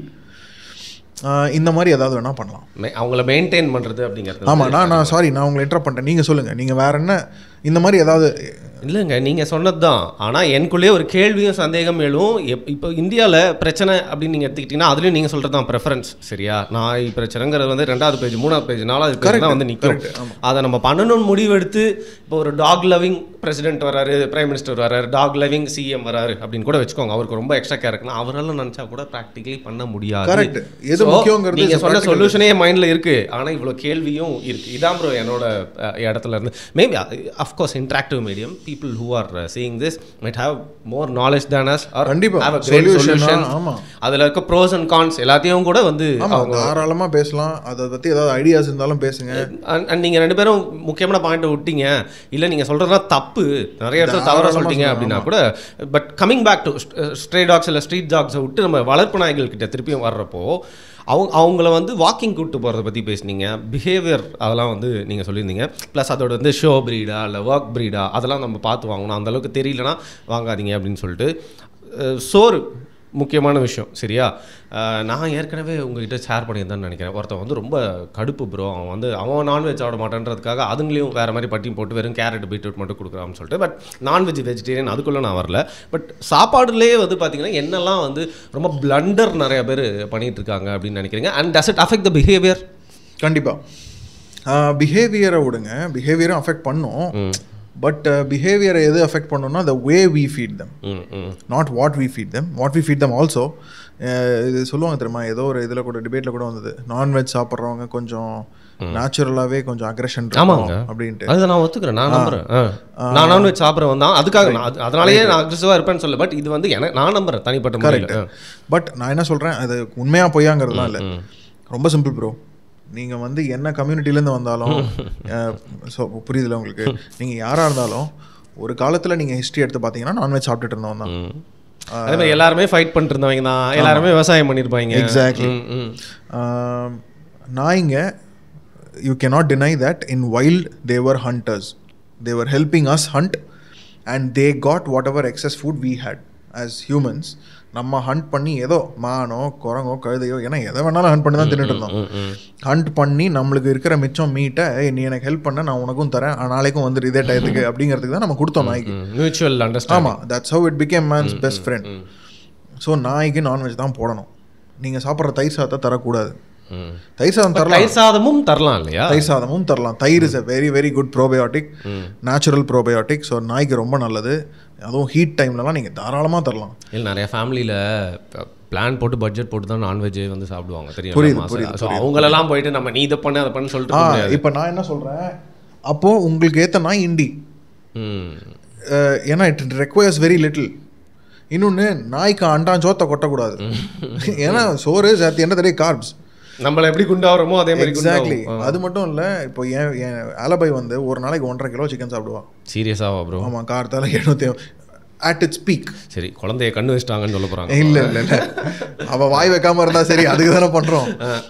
இந்த மாதிரி ஏதாவது வேணால் பண்ணலாம், அவங்கள மெயின்டைன் பண்ணுறது அப்படிங்கிறது. ஆமாம், நான் சாரி, நான் உங்களை இன்டரப்ட் பண்ணிட்டேன். நீங்கள் சொல்லுங்கள், நீங்கள் வேறு என்ன இந்த மாதிரி ஏதாவது. இல்லைங்க, நீங்கள் சொன்னது தான். ஆனால் எனக்குள்ளேயே ஒரு கேள்வியும் சந்தேகம் எழும். இப்போ இந்தியாவில் பிரச்சனை அப்படின்னு நீங்கள் எடுத்துக்கிட்டிங்கன்னா அதுலேயும் நீங்கள் சொல்கிறது தான் ப்ரெஃபரன்ஸ். சரியா, நாய் பிரச்சனைங்கிறது வந்து 2வது பேஜ் 3வது பேஜ் 4வது பேஜ் தான் வந்து நிற்கும். அதை நம்ம பண்ணணும்னு முடிவெடுத்து இப்போ ஒரு டாக் லவிங் பிரசிடென்ட் வராரு, பிரைம் மினிஸ்டர் வராரு, டாக் லவிங் சிஎம் வராரு அப்படின்னு கூட வச்சுக்கோங்க. அவருக்கு ரொம்ப எக்ஸ்ட்ரா கேர் இருக்குன்னா அவரால் நினச்சா கூட ப்ராக்டிகலி பண்ண முடியாது. நீங்கள் சொன்ன சொல்யூஷனே மைண்டில் இருக்குது. ஆனால் இவ்வளோ கேள்வியும் இருக்குது. இதான் ப்ரோ என்னோட இடத்துல இருந்து. Maybe of course interactive medium, people who are seeing this might have more knowledge than us or have a great solution. அதுல இருக்க pros and cons எல்லாத்தையும் கூட வந்து அவங்க தாராளமா பேசலாம். அதை பத்தி ஏதாவது ஐடியாஸ் இருந்தாலும் பேசுங்க. நீங்க 2 பேரும் முக்கியமான பாயிண்ட் விட்டீங்க. இல்ல நீங்க சொல்றதெல்லாம் தப்பு, நிறைய இடத்துல தவறா சொல்லிட்டீங்க அப்படின்னா கூட. But coming back to stray dogs இல்லை ஸ்ட்ரீட் டாக்ஸை விட்டு நம்ம வளர்ப்பு நாய்கள் கிட்ட திருப்பியும் வர்றப்போ அவங்கள வந்து வாக்கிங் கூப்பிட்டு போகிறத பற்றி பேசுனீங்க. பிஹேவியர் அதெல்லாம் வந்து நீங்கள் சொல்லியிருந்தீங்க. ப்ளஸ் அதோட வந்து ஷோ ப்ரீடா இல்லை ஒர்க் ப்ரீடா அதெல்லாம் நம்ம பார்த்து வாங்கணும். அந்தளவுக்கு தெரியலனா வாங்காதீங்க அப்படின்னு சொல்லிட்டு. சோறு முக்கியமான விஷயம். சரியா, நான் ஏற்கனவே உங்ககிட்ட ஷேர் பண்ணியிருந்தேன்னு நினைக்கிறேன். ஒருத்தன் வந்து ரொம்ப கடுப்பு ப்ரோ, அவன் நான்வெஜ் சாப்பிட மாட்டேன்றதுக்காக அதுங்களையும் வேறு மாதிரி பட்டி போட்டு வெறும் கேரட் பீட்ரூட் மட்டும் கொடுக்குறான்னு சொல்லிட்டு. பட் நான்வெஜ் வெஜிடேரியன் அதுக்குள்ளே நான் வரல. பட் சாப்பாடுலேயே வந்து பார்த்திங்கன்னா என்னெல்லாம் வந்து ரொம்ப பிளண்டர் நிறைய பேர் பண்ணிகிட்டு இருக்காங்க அப்படின்னு நினைக்கிறீங்க. And does it affect the behaviour? கண்டிப்பாக பிஹேவியரை விடுங்க, பிஹேவியரும் அஃபெக்ட் பண்ணும். பட் பிஹேவியரை எது அஃபெக்ட் பண்ணணும்னா the way we feed them, not what we feed them. What we feed them also. இது சொல்லுவாங்க தெரியுமா, ஏதோ ஒரு இதில் கூட டிபேட்டில் கூட வந்தது, நான்வெஜ் சாப்பிட்றவங்க கொஞ்சம் நேச்சுரலாகவே கொஞ்சம் அக்ரெஷன் அப்படின்ட்டு. அதை நான் ஒத்துக்கிறேன், நான் நம்புறேன். நான் நான்வெஜ் சாப்பிட்றவன் தான், அதுக்காக அதனாலேயே நான் அக்ரெசிவாக இருப்பேன்னு சொல்ல. பட் இது வந்து எனக்கு நான் நம்புறேன் தனிப்பட்ட முறையில். பட் நான் என்ன சொல்கிறேன், அது உண்மையாக பொய்யாங்கிறதுலாம் இல்லை. ரொம்ப சிம்பிள் ப்ரோ. நீங்கள் வந்து என்ன கம்யூனிட்டிலேருந்து வந்தாலும் ஸோ புரியுதுல உங்களுக்கு, நீங்கள் யாராக இருந்தாலும் ஒரு காலத்தில் நீங்கள் ஹிஸ்ட்ரி எடுத்து பார்த்தீங்கன்னா நான்வெஜ் சாப்பிட்டுட்டு இருந்தவங்க தான். அதே மாதிரி எல்லாருமே ஃபைட் பண்ணிட்டு இருந்தவங்க தான், எல்லாருமே விவசாயம் பண்ணியிருப்பாங்க. எக்ஸாக்ட்லி. நாய்ங்க, you cannot deny that in wild they were hunters, they were helping us hunt and they got whatever excess food we had as humans. நம்ம ஹண்ட் பண்ணி ஏதோ மானோ குரங்கோ கழுதையோ ஏன்னா எதை வேணாலும் ஹண்ட் பண்ணி தான் தின்னுட்டு இருந்தோம். ஹண்ட் பண்ணி நம்மளுக்கு இருக்கிற மிச்சம் மீட்டை நீ எனக்கு ஹெல்ப் பண்ண நான் உனக்கும் தரேன், நாளைக்கும் வந்துட்டு இதே டயத்துக்கு அப்படிங்கிறதுக்கு தான் நம்ம கொடுத்தோம் நாய்க்கு. Mutual understanding. ஆமாம், that's how it became mens best friend. So நாய்க்கு நான்வெஜ் தான் போடணும். நீங்கள் சாப்பிட்ற தயிர் சாதத்தை தரக்கூடாது. தயிர் சாதம் தரலாம், தயிர் சாதமும் தரலாம் இல்லையா? தயிர் சாதமும் தரலாம். Thayir is a very very good probiotic, natural probiotic. So நாய்க்கு ரொம்ப நல்லது. அதுவும் ஹீட் டைம்லலாம் நீங்கள் தாராளமாக தரலாம். இல்லை, நிறைய ஃபேமிலியில் பிளான் போட்டு பட்ஜெட் போட்டு தான் நான்வெஜ் வந்து சாப்பிடுவாங்க. தெரியும். புரியுது. ஸோ அவங்களெல்லாம் போயிட்டு நம்ம நீ இதை பண்ண அதை பண்ணு சொல்லிட்டு இப்போ நான் என்ன சொல்கிறேன், அப்போது உங்களுக்கு ஏற்ற நாய் இண்டி. ஏன்னா இட் ரெக்வயர்ஸ் வெரி லிட்டில். இன்னொன்று, நாய்க்கு அண்டான் சோத்தை கொட்டக்கூடாது. ஏன்னா சோறு சேர்த்து என்ன தெரிய கார்ப்ஸ் நம்மள எப்படி குண்டாகிறோமோ அதே மாதிரி. எக்ஸாக்ட்லி. அது மட்டும் இல்லை, இப்போ என் ஆலபை வந்து ஒரு நாளைக்கு 1.5 கிலோ சிக்கன் சாப்பிடுவா. சீரியஸாவா ப்ரோ? ஆமாம், காரத்தால் 700 அட் இட்ஸ் பீக். சரி, குழந்தைய கண்ணு வச்சிட்டாங்கன்னு சொல்ல போகிறாங்க. இல்லை, அவள் வாய் வைக்காமல் இருந்தால் சரி, அதுக்கு தானே பண்ணுறோம்.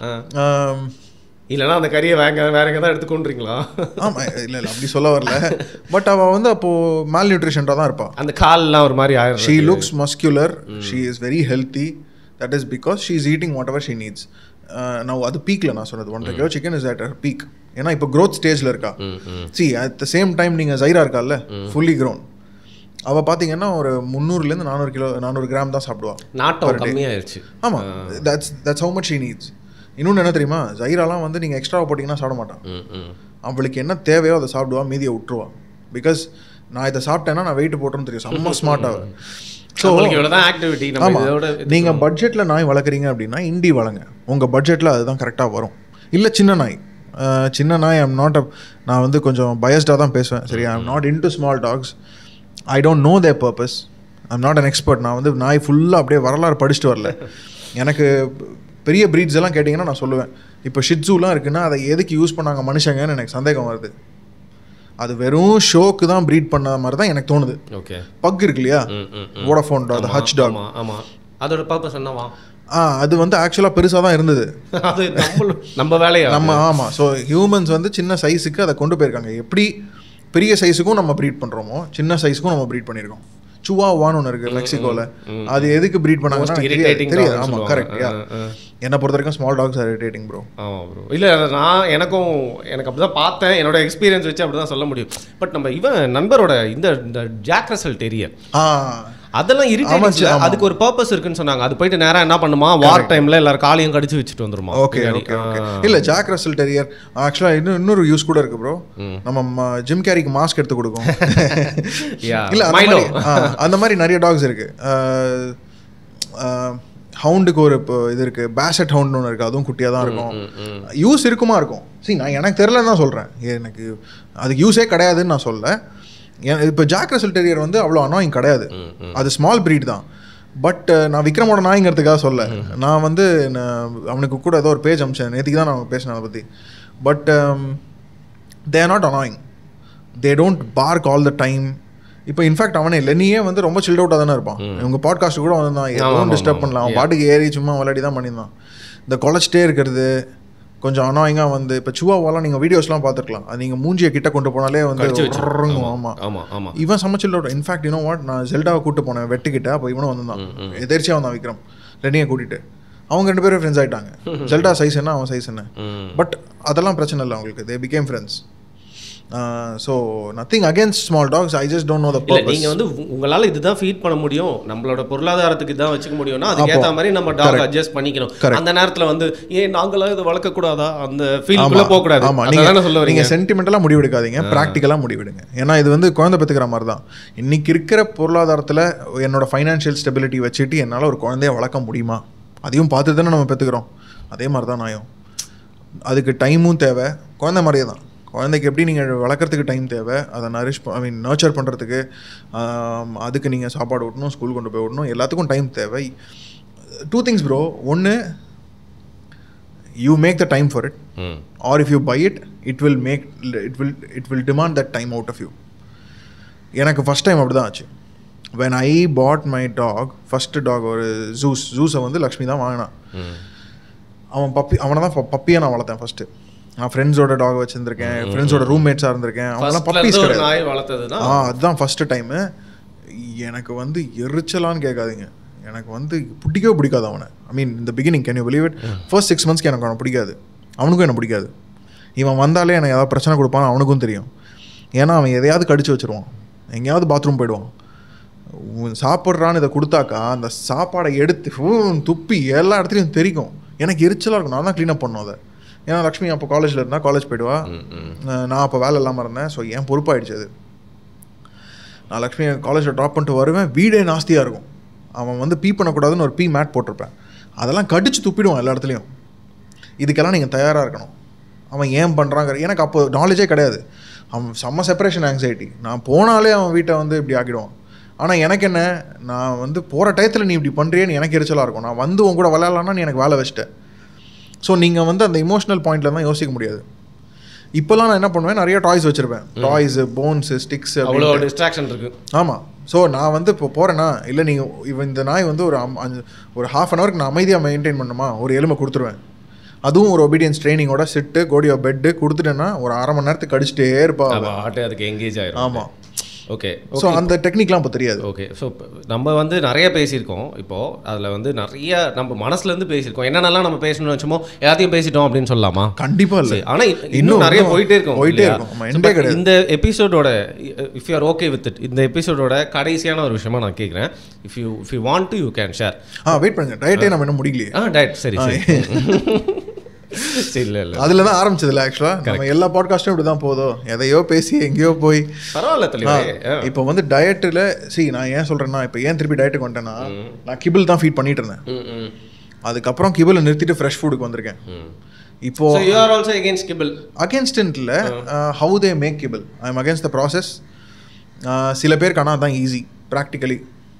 இல்லைனா அந்த கறியை வேற எங்கே தான் எடுத்துக்கொண்டுறீங்களா? ஆமாம், இல்லை அப்படி சொல்ல வரல. பட் அவள் வந்து அப்போது மேல் நியூட்ரிஷன்டாக தான் இருப்பாள். அந்த கால்லாம் ஒரு மாதிரி ஆயிரும். She looks muscular, she is very healthy. That is because she is eating whatever she needs. நான் அது பீக்கில் நான் சொன்னது 1.5 kilo chicken is at peak. ஏன்னா இப்போ க்ரோத் ஸ்டேஜில் இருக்கா. See at the same time நீங்கள் ஜைரா இருக்கால்ல, ஃபுல்லி க்ரோன். அவள் பார்த்தீங்கன்னா ஒரு 300 400 கிராம் தான் சாப்பிடுவாள். நாட்டம் கம்மியாயிருச்சு. ஆமாம், that's how much she needs. இன்னொன்று என்ன தெரியுமா, ஜைராலாம் வந்து நீங்கள் எக்ஸ்ட்ராவாக போட்டிங்கன்னா சாப்பிட மாட்டான். அவளுக்கு என்ன தேவையோ அதை சாப்பிடுவா, மீதியை விட்டுருவா. பிகாஸ் நான் இதை சாப்பிட்டேன்னா நான் வெயிட் போட்டோன்னு தெரியும். செம்ம ஸ்மார்ட்டாக. So activity. நீங்கள் பட்ஜெட்டில் நாய் வளர்க்குறீங்க அப்படின்னா இண்டி வளங்க. உங்கள் பட்ஜெட்டில் அதுதான் கரெக்டாக வரும். இல்லை சின்ன நாய் நான் வந்து கொஞ்சம் பயஸ்டாக தான் பேசுவேன். சரி, I am not into small dogs. I don't know their purpose. I am not an expert. நான் வந்து நாய் ஃபுல்லாக அப்படியே வரலாறு படிச்சுட்டு வரல. எனக்கு பெரிய ப்ரீட்ஸ் எல்லாம் கேட்டிங்கன்னா நான் சொல்லுவேன். இப்போ ஷிட்ஸூலாம் இருக்குன்னா அதை எதுக்கு யூஸ் பண்ணாங்க மனுஷங்கன்னு எனக்கு சந்தேகம் வருது. அது வெறும் ஷோக்கு தான் ப்ரீட் பண்ண மாதிரி தான் எனக்கு தோணுது. ஓகே, பக் இருக்கு இல்லையா, வோடஃபோன் டாக், ஹச் டாக். ஆமாம், அதோட பர்பஸ் என்னவா? அது வந்து ஆக்சுவலாக பெருசாக தான் இருந்தது. அது நம்ம வேலையா ஆமாம். ஸோ ஹியூமன்ஸ் வந்து சின்ன சைஸுக்கு அதை கொண்டு போயிருக்காங்க. எப்படி பெரிய சைஸுக்கும் நம்ம ப்ரீட் பண்ணுறோமோ சின்ன சைஸுக்கும் நம்ம ப்ரீட் பண்ணியிருக்கோம். சுவாவான்னு ஒன்று இருக்குது மெக்சிகோவில். அது எதுக்கு ப்ரீட் பண்ணாங்கன்னா தெரியாது. ஆமாம், கரெக்ட். என்னை பொறுத்த வரைக்கும் small dogs are irritating bro. ஆமாம் ப்ரோ. இல்லை, எனக்கு அப்படி தான் பார்த்தேன். என்னோட எக்ஸ்பீரியன்ஸ் வச்சு அப்படி தான் சொல்ல முடியும். பட் நம்ம நண்பரோட இந்த ஜாக் ரசல் டெரியர் அதெல்லாம் இரிட்டேட்டிங். அதுக்கு ஒரு பர்பஸ் இருக்குன்னு சொன்னாங்க. அது போயிட்டு நேரா என்ன பண்ணுமா, வார் டைம்ல எல்லாரும் காலையும் கடிச்சு வச்சுட்டு வந்துருமா. ஓகே. இல்ல, ஜாக் ரசல் டெரியர் ஆக்சுவலா இன்னொரு யூஸ் கூட இருக்கு ப்ரோ. நம்ம ஜிம் கேரிக்கு மாஸ்க் எடுத்து கொடுக்கும். இல்ல, அந்த மாதிரி நிறைய டாக்ஸ் இருக்கு. ஹவுண்டுக்கு ஒரு இது இருக்கு, பேசட் ஹவுண்ட் ஒன்று இருக்கு. அதுவும் குட்டியாக தான் இருக்கும். யூஸ் இருக்குமா இருக்கும். சரி, நான் எனக்கு தெரிலன்னு தான் சொல்றேன். எனக்கு அதுக்கு யூஸே கிடையாதுன்னு நான் சொல்ல. இப்போ ஜாக் ரசல் டெரியர் வந்து அவ்வளோ அனாயிங் கிடையாது. அது ஸ்மால் ப்ரீட் தான். பட் நான் விக்ரமோட நாய்ங்கிறதுக்காக சொல்ல. நான் வந்து அவனுக்கு கூட ஏதோ ஒரு பேஜ் அமிச்சேன் நேற்றுக்கு தான் நான் பேசினேன் அதை பற்றி. But they are not annoying. They don't bark all the time. இப்போ இன்ஃபேக்ட் அவனே லெனியே வந்து ரொம்ப சில்ட் அவுட்டாக தானே இருப்பான். இவங்க பாட்காஸ்ட் கூட வந்து தான் எதுவும் டிஸ்டர்ப் பண்ணலாம். அவன் பாட்டுக்கு ஏறி சும்மா விளையாடி தான் பண்ணியிருந்தான். இந்த குலைச்சிட்டே இருக்கிறது கொஞ்சம் அனாயிங்காக வந்து இப்போ சுவாவாலாம் நீங்கள் வீடியோஸ்லாம் பார்த்துருக்கலாம். அது நீங்கள் மூஞ்சியை கிட்ட கொண்டு போனாலே வந்து ஆமாம். இவன் சமைச்சில் இன்ஃபேக்ட் இன்னும் வாட், நான் ஜெல்டாவை கூப்பிட்டு போனேன் வெட்டுக்கிட்ட. அப்போ இவனும் வந்தான், எதிர்ச்சியாக வந்தான் விக்ரம் லெனியை கூட்டிகிட்டு. அவங்க 2 பேரும் ஃப்ரெண்ட்ஸ் ஆகிட்டாங்க. ஜெல்டா சைஸ் என்ன, அவன் சைஸ் என்ன. பட் அதெல்லாம் பிரச்சனை இல்லை அவங்களுக்கு. They became friends. So nothing against small dogs. I just don't know the purpose. நீங்கள் வந்து உங்களால் இதுதான் ஃபீட் பண்ண முடியும், நம்மளோட பொருளாதாரத்துக்கு இதான் வச்சுக்க முடியும்னா அதுக்கேற்ற மாதிரி நம்ம டாக் அட்ஜஸ்ட் பண்ணிக்கணும். அந்த நேரத்தில் வந்து நாங்களாம் இதை வளர்க்கக்கூடாதா அந்த ஃபீல்டுக்குள்ளே போகக்கூடாது. ஆமாம், நீங்கள் சொல்ல வரீங்க. சென்டிமெண்டலாக முடிவெடுக்காதீங்க, ப்ராக்டிக்கலாக முடிவெடுங்க. ஏன்னா இது வந்து குழந்தை பெற்றுக்கிற மாதிரி தான். இன்னைக்கு இருக்கிற பொருளாதாரத்தில் என்னோட ஃபைனான்ஷியல் ஸ்டெபிலிட்டி வச்சுட்டு என்னால் ஒரு குழந்தைய வளர்க்க முடியுமா, அதையும் பார்த்து தானே நம்ம பெற்றுக்கிறோம். அதே மாதிரி தான் நாயும். அதுக்கு டைமும் தேவை. குழந்தை மாதிரியே தான். குழந்தைக்கு எப்படி நீங்கள் வளர்க்குறதுக்கு டைம் தேவை, அதை நர்ச்சர் பண்ணுறதுக்கு, அதுக்கு நீங்கள் சாப்பாடு விடணும், ஸ்கூல் கொண்டு போய் விடணும், எல்லாத்துக்கும் டைம் தேவை. 2 things ப்ரோ. ஒன்று, you make the time for it, or if you buy it, it will demand that time out of you. எனக்கு ஃபஸ்ட் டைம் அப்படி தான் ஆச்சு. when I bought my dog, first dog ஒரு ஜூஸை வந்து லக்ஷ்மி தான் வாங்கினான். அவனை தான் பப்பியாக நான் வளர்த்தேன் ஃபஸ்ட்டு. நான் ஃப்ரெண்ட்ஸோட டாக் வச்சுருந்துருக்கேன், ஃப்ரெண்ட்ஸோட ரூம்மேட்ஸாக இருந்திருக்கேன், அவங்களாம் பப்பீஸ் கிடையாது. அதுதான் ஃபஸ்ட்டு டைமு. எனக்கு வந்து எரிச்சலான்னு கேட்காதீங்க, எனக்கு வந்து பிடிக்கவே பிடிக்காது அவனை. ஐ மீன் இந்த beginning, can you believe it, first 6 months எனக்கு அவனை பிடிக்காது, அவனுக்கும் என்ன பிடிக்காது. இவன் வந்தாலே எனக்கு ஏதாவது பிரச்சனை கொடுப்பான்னு அவனுக்கும் தெரியும். ஏன்னா அவன் எதையாவது கடிச்சு வச்சுருவான், எங்கேயாவது பாத்ரூம் போயிடுவான். சாப்பிட்றான்னு இதை கொடுத்தாக்கா அந்த சாப்பாடை எடுத்து துப்பி எல்லா இடத்துலையும் தெரிக்கும். எனக்கு எரிச்சலாக இருக்கும், நான் தான் க்ளீன் அப் பண்ணோம் அதை. ஏன்னா லக்ஷ்மி அப்போ காலேஜில் இருந்தால் காலேஜ் போயிடுவா, நான் அப்போ வேலை இல்லாமல் இருந்தேன். ஸோ என் பொறுப்பாயிடுச்சு அது. நான் லக்ஷ்மி காலேஜில் ட்ராப் பண்ணிட்டு வருவேன், வீடே நாஸ்தியாக இருக்கும். அவன் வந்து பீ பண்ணக்கூடாதுன்னு ஒரு மேட் போட்டிருப்பேன், அதெல்லாம் கடிச்சு துப்பிடுவான் எல்லா இடத்துலையும். இதுக்கெல்லாம் நீங்கள் தயாராக இருக்கணும். அவன் ஏன் பண்ணுறாங்க எனக்கு அப்போ நாலேஜே கிடையாது. அவன் செம்ம செப்பரேஷன் ஆங்ஸைட்டி. நான் போனாலே அவன் வீட்டை வந்து இப்படி ஆக்கிடுவான். ஆனால் எனக்கு என்ன, நான் வந்து போகிற டயத்தில் நீ இப்படி பண்ணுறியேன்னு எனக்கு எரிச்சலாக இருக்கும். நான் வந்து உன் கூட விளையாடலான்னா நீ எனக்கு வேலை வச்சிட்டேன். ஸோ நீங்கள் வந்து அந்த இமோஷனல் பாயிண்டில் தான் யோசிக்க முடியாது. இப்போல்லாம் நான் என்ன பண்ணுவேன், நிறைய டாய்ஸ் வச்சுருப்பேன், டாய்ஸு, போன்ஸு, ஸ்டிக்ஸு, அவ்வளோ டிஸ்ட்ராக்ஷன் இருக்குது. ஆமாம். ஸோ நான் வந்து இப்போ போகிறேன்னா, இல்லை நீங்கள் இந்த நாய் வந்து ஒரு ½ an hour நான் அமைதியாக மெயின்டைன் பண்ணுமா, ஒரு எலும்பை கொடுத்துருவேன். அதுவும் ஒரு ஒபீடியன்ஸ் ட்ரைனிங்கோட சிட்டு கோடியோ பெட்டு கொடுத்துட்டேன்னா ஒரு 1/2 மணி நேரத்துக்கு கடிச்சிட்டே இருப்பா, அதுக்கு எங்கேஜ் ஆகிடும். ஆமாம். ஓகே. ஸோ அந்த டெக்னிக்லாம் இப்போ தெரியாது. ஓகே. ஸோ நம்ம வந்து நிறைய பேசியிருக்கோம். இப்போது அதில் வந்து நிறைய நம்ம மனசுலேருந்து பேசியிருக்கோம். என்னென்னலாம் நம்ம பேசணும்னு வச்சோமோ எல்லாத்தையும் பேசிட்டோம் அப்படின்னு சொல்லலாமா? கண்டிப்பாக இல்லை. ஆனால் இன்னும் நிறைய போயிட்டே இருக்கும். இந்த எபிசோடோட, if you are okay with it, இந்த எபிசோடோட கடைசியான ஒரு விஷயமா நான் கேட்குறேன். If you want to you can share. Wait பண்ணுங்க, டயட்டே நம்ம என்ன முடியலையே. டயட் சரி இல்லை அதில் தான் ஆரம்பிச்சதில்ல. ஆக்சுவலாக நம்ம எல்லா பாட்காஸ்ட்டும் இப்படி தான் போதும், எதையோ பேசி எங்கேயோ போய். பரவாயில்ல. இப்போ வந்து டயட்டில் நான் ஏன் சொல்கிறேன்னா, இப்போ ஏன் திருப்பி டயட்டுக்கு வந்துட்டேன்னா, நான் கிபிள் தான் ஃபீட் பண்ணிட்டு இருந்தேன். அதுக்கப்புறம் கிபிளை நிறுத்திட்டு ஃப்ரெஷ் ஃபுட்டுக்கு வந்திருக்கேன். இப்போ you are also against kibble? against இல்ல, how they make kibble, I am against the process. சில பேருக்கு ஆனால் தான் ஈஸி ப்ராக்டிக்கலி.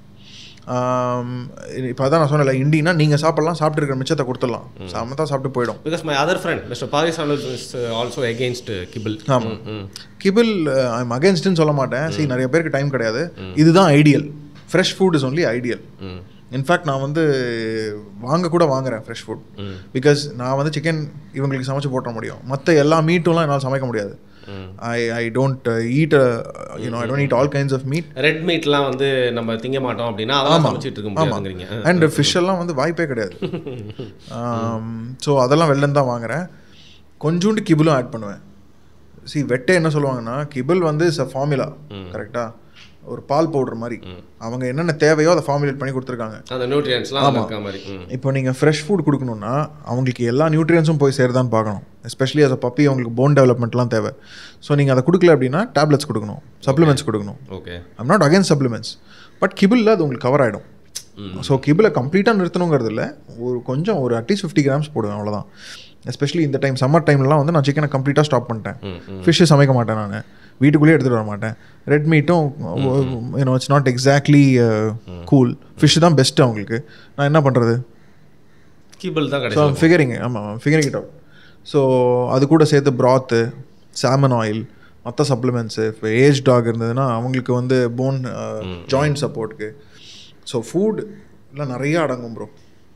இப்போ அதான் நான் சொன்னல, இண்டினா நீங்கள் சாப்பிட்டு இருக்கிற மிச்சத்தை கொடுத்துடலாம், சமத்தான் சாப்பிட்டு போயிடும். Because my other friend mister Paris is also against kibble. ஆமாம், கிபிள் ஐ எம் அகேன்ஸ்ட்னு சொல்ல மாட்டேன். சரி, நிறைய பேருக்கு டைம் கிடையாது, இதுதான் ideal. Fresh food is only ideal. In fact நான் வந்து வாங்குறேன் ஃப்ரெஷ் ஃபுட். பிகாஸ் நான் வந்து சிக்கன் இவங்களுக்கு சமைச்சு போட்ட முடியும், மற்ற எல்லா மீட்டும்லாம் என்னால் சமைக்க முடியாது. I don't eat I don't eat all kinds of meat. Red மீட்லாம் வந்து நம்ம திங்க மாட்டோம் அப்படின்னா அதெல்லாம் சமைச்சிட்டு இருக்க முடியாதுங்கறீங்க. அண்ட் ஃபிஷ் எல்லாம் வந்து வாய்ப்பே கிடையாது. ஸோ அதெல்லாம் வெளில தான் வாங்குறேன். கொஞ்சோண்டு கிபிளும் ஆட் பண்ணுவேன். வெட்டே என்ன சொல்லுவாங்கன்னா, கிபிள் வந்து இஸ் அ ஃபார்முலா, கரெக்டாக ஒரு பால் பவுடர் மாதிரி. அவங்க என்னென்ன தேவையோ அதை ஃபார்முலேட் பண்ணி கொடுத்துருக்காங்க, அந்த நியூட்ரியன்ஸ்லாம் இருக்க மாதிரி. இப்போ நீங்கள் ஃப்ரெஷ் ஃபுட் கொடுக்கணுன்னா அவங்களுக்கு எல்லா நியூட்ரியன்ஸும் போய் சேருதான்னு பார்க்கணும். எஸ்பெஷலி as a puppy அவங்களுக்கு போன் டெவலப்மெண்ட்லாம் தேவை. ஸோ நீங்கள் அதை கொடுக்கல அப்படின்னா டேப்லெட்ஸ் கொடுக்கணும், சப்ளிமெண்ட்ஸ் கொடுக்கணும். Okay, I'm not against supplements, but கிபிளில் அது உங்களுக்கு கவர் ஆகிடும். ஸோ கிபிளை கம்ப்ளீட்டாக நிறுத்தணுங்கிறது இல்லை, ஒரு அட்லீஸ்ட் 50 grams போடுவேன், அவ்வளோதான். எஸ்பெஷலி இந்த டைம் சம்மர் டைம்லலாம் வந்து நான் சிக்கனை கம்ப்ளீட்டாக ஸ்டாப் பண்ணிட்டேன். ஃபிஷ்ஷு சமைக்க மாட்டேன், நான் வீட்டுக்குள்ளேயே எடுத்துகிட்டு வர மாட்டேன். ரெட் மீட்டும் it's not exactly cool. Fish தான் பெஸ்ட்டு அவங்களுக்கு. நான் என்ன பண்ணுறது, ஃபிகரிங் இட் அவுட். ஸோ அது கூட சேர்த்து ப்ராத்து, சாமன் ஆயில், மற்ற சப்ளிமெண்ட்ஸு. இப்போ ஏஜ் டாக் இருந்ததுன்னா அவங்களுக்கு வந்து போன் ஜாயிண்ட் சப்போர்ட்டுக்கு. ஸோ ஃபுட் எல்லாம் நிறையா அடங்கும் ப்ரோ.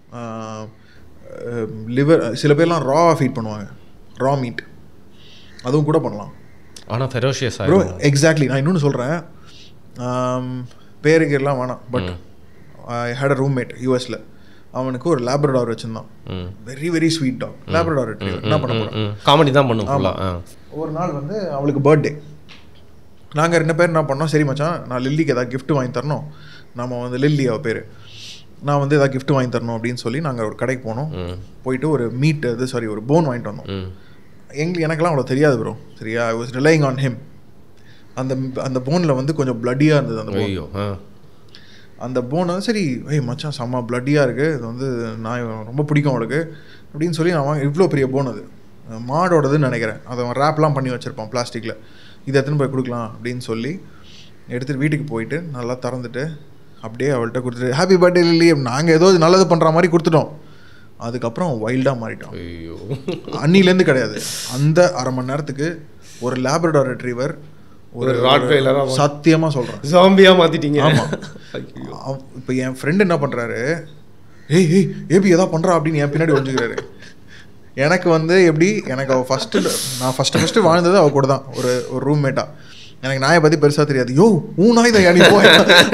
லிவர் சில பேர்லாம் ராவாக ஃபீட் பண்ணுவாங்க, ரா மீட், அதுவும் கூட பண்ணலாம். ஆனால் ஃபெரோஷியஸ் ப்ரோ. எக்ஸாக்ட்லி. நான் இன்னொன்று சொல்கிறேன், பேருக்கெல்லாம் வேணாம், but I had a roommate யூஎஸில். அவனுக்கு ஒரு லேப்ரடார் வச்சுருந்தான், very very sweet dog, Labrador retriever. என்ன பண்ண போகிறோம், காமெடி தான் பண்ணுவோம். ஒரு நாள் வந்து அவளுக்கு பர்த்டே, நாங்கள் 2 பேர் என்ன பண்ணோம், சரி மச்சான் நான் லில்லிக்கு ஏதாவது கிஃப்ட் வாங்கி தரணும், நம்ம வந்து லில்லி அவள் பேர், நான் வந்து ஏதாவது கிஃப்ட் வாங்கி தரணும் அப்படின்னு சொல்லி நாங்கள் ஒரு கடைக்கு போனோம். போயிட்டு ஒரு மீட் ஒரு போன் வாங்கிட்டு வந்தோம். எனக்கெல்லாம் அவ்வளோ தெரியாது ப்ரோ, சரியா. I was relying on him. அந்த போனில் வந்து கொஞ்சம் பிளட்டியாக இருந்தது. அந்த போன் வந்து சரி, மச்சான் செம்ம பிளட்டியாக இருக்குது, இது வந்து நான் ரொம்ப பிடிக்கும் அவளுக்கு அப்படின்னு சொல்லி நான் இவ்வளோ பெரிய போன், அது மாடோடதுன்னு நினைக்கிறேன். அதை அவன் ரேப்லாம் பண்ணி வச்சுருப்பான் பிளாஸ்டிக்கில். இதை எடுத்துன்னு போய் கொடுக்கலாம் அப்படின்னு சொல்லி எடுத்துகிட்டு வீட்டுக்கு போயிட்டு நல்லா திறந்துட்டு அப்படியே அவள்கிட்ட கொடுத்துட்டு ஹாப்பி பர்த்டே லில்லி, நாங்கள் ஏதோ நல்லது பண்ணுற மாதிரி கொடுத்துட்டோம். அதுக்கப்புறம் வைல்டாக மாறிட்டான். ஐயோ, அன்னிலேருந்து கிடையாது, அந்த அரை மணி நேரத்துக்கு ஒரு லேப்ரடார் ரெட்ரீவர் ஒரு ராட்வைலரா சத்தியமாக சொல்கிறேன் ஜாம்பியாக மாற்றிட்டீங்க. ஆமாம். இப்போ என் ஃப்ரெண்டு என்ன பண்ணுறாரு, ஏய் ஏய் ஏபி எதா பண்ணுறா அப்படின்னு என் பின்னாடி ஒழிஞ்சுக்கிறாரு. எனக்கு வந்து எப்படி, எனக்கு அவள் நான் ஃபஸ்ட்டு வாழ்ந்தது அவள் கூட தான், ஒரு ரூம்மேட்டாக. எனக்கு நாயை பற்றி பெருசாக தெரியாது. யோ ஊ நாய் தான் யானி போய்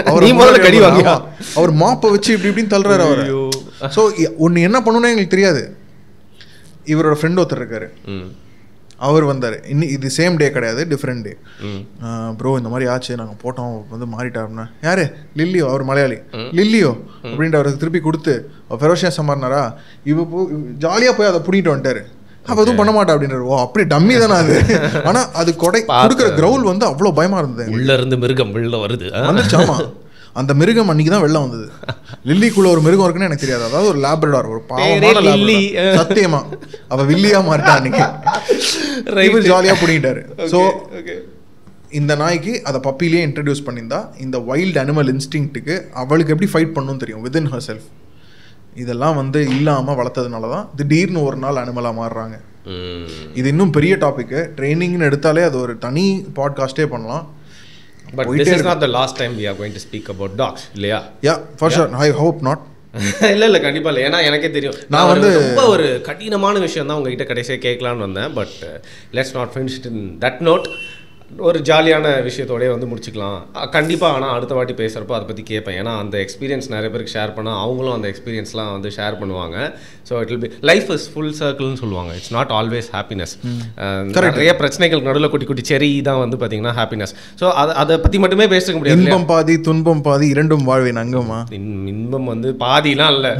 அவர் மாப்பை வச்சு இப்படி இப்படின்னு தள்ளுறாரு அவர். ஸோ ஒன்று என்ன பண்ணணும்னு எங்களுக்கு தெரியாது. இவரோட ஃப்ரெண்ட் ஒருத்தர் இருக்காரு, அவர் வந்தார். இது சேம் டே கிடையாது, டிஃப்ரெண்ட் டே. ப்ரோ இந்த மாதிரி ஆச்சு, நாங்கள் போட்டோம், வந்து மாறிட்டாருன்னா. யாரு? லில்லியோ, அவர் மலையாளி. லில்லியோ அப்படின்ட்டு அவருக்கு திருப்பி கொடுத்து ஃபெரோஷியஸாக மாறினாரா. ஜாலியாக போய் அதை பிடிக்கிட்டு வந்துட்டாரு. அப்போ எதுவும் பண்ண மாட்டா அப்படின்றாரு. ஓ அப்படி டம்மி தானே அது. ஆனால் அது கொடுக்குற கிரவுல் வந்து அவ்வளோ பயமாக இருந்தது. உள்ள இருந்து மிருகம் வெளில வருது வந்துச்சு. ஆமாம், அந்த மிருகம் அன்னைக்கு தான் வெளில வந்தது. லில்லிக்குள்ள ஒரு மிருகம் இருக்குன்னு எனக்கு தெரியாது. அதாவது ஒரு லேப்ரடார், ஒரு பாவமான லேப்ரடார். சத்தியமா அவ வில்லியா மாறிட்டா அன்னைக்கு. ஜாலியா பிடிக்கிட்டாரு. ஸோ இந்த நாய்க்கு அதை பப்பிலேயே இன்ட்ரடியூஸ் பண்ணியிருந்தா இந்த வைல்டு அனிமல் இன்ஸ்டிங்க்ட்டுக்கு அவளுக்கு எப்படி ஃபைட் பண்ணணும்னு தெரியும் வித்தின் ஹர் செல்ஃப். இதெல்லாம் வந்து இல்லாமல் வளர்த்ததுனால தான் திடீர்னு ஒரு நாள் அனிமலாக மாறுறாங்க. இது இன்னும் பெரிய டாபிக்கு. ட்ரைனிங்னு எடுத்தாலே அது ஒரு தனி பாட்காஸ்டே பண்ணலாம். But this is not the last time we are going to speak about dogs, இல்லையா? Yeah, for sure. I hope not. இல்லை கண்டிப்பாக இல்லை. ஏன்னா எனக்கே தெரியும், நான் வந்து ரொம்ப ஒரு கடினமான விஷயம் தான் உங்ககிட்ட கடைசியாக கேட்கலான்னு வந்தேன். But let's not finish it in that note. ஒரு ஜாலியான விஷயத்தோடய வந்து முடிச்சுக்கலாம் கண்டிப்பாக. ஆனால் அடுத்த வாட்டி பேசுகிறப்போ அதை பற்றி கேட்பேன். ஏன்னா அந்த எக்ஸ்பீரியன்ஸ் நிறைய பேருக்கு ஷேர் பண்ணால் அவங்களும் அந்த எக்ஸ்பீரியன்ஸ்லாம் வந்து ஷேர் பண்ணுவாங்க. So it will be life is full சர்க்கிள்னு சொல்லுவாங்க. It's not always happiness. நிறைய பிரச்சனைகளுக்கு நடுவில் குட்டி குட்டி செரி தான் வந்து பார்த்தீங்கன்னா ஹாப்பினஸ். ஸோ அதை பற்றி மட்டுமே பேசிக்க முடியாது. இன்பம் பாதி துன்பம் பாதி இரண்டும் வாழ்வின் அங்கமா. இன்பம் வந்து பாதிலாம் இல்லை.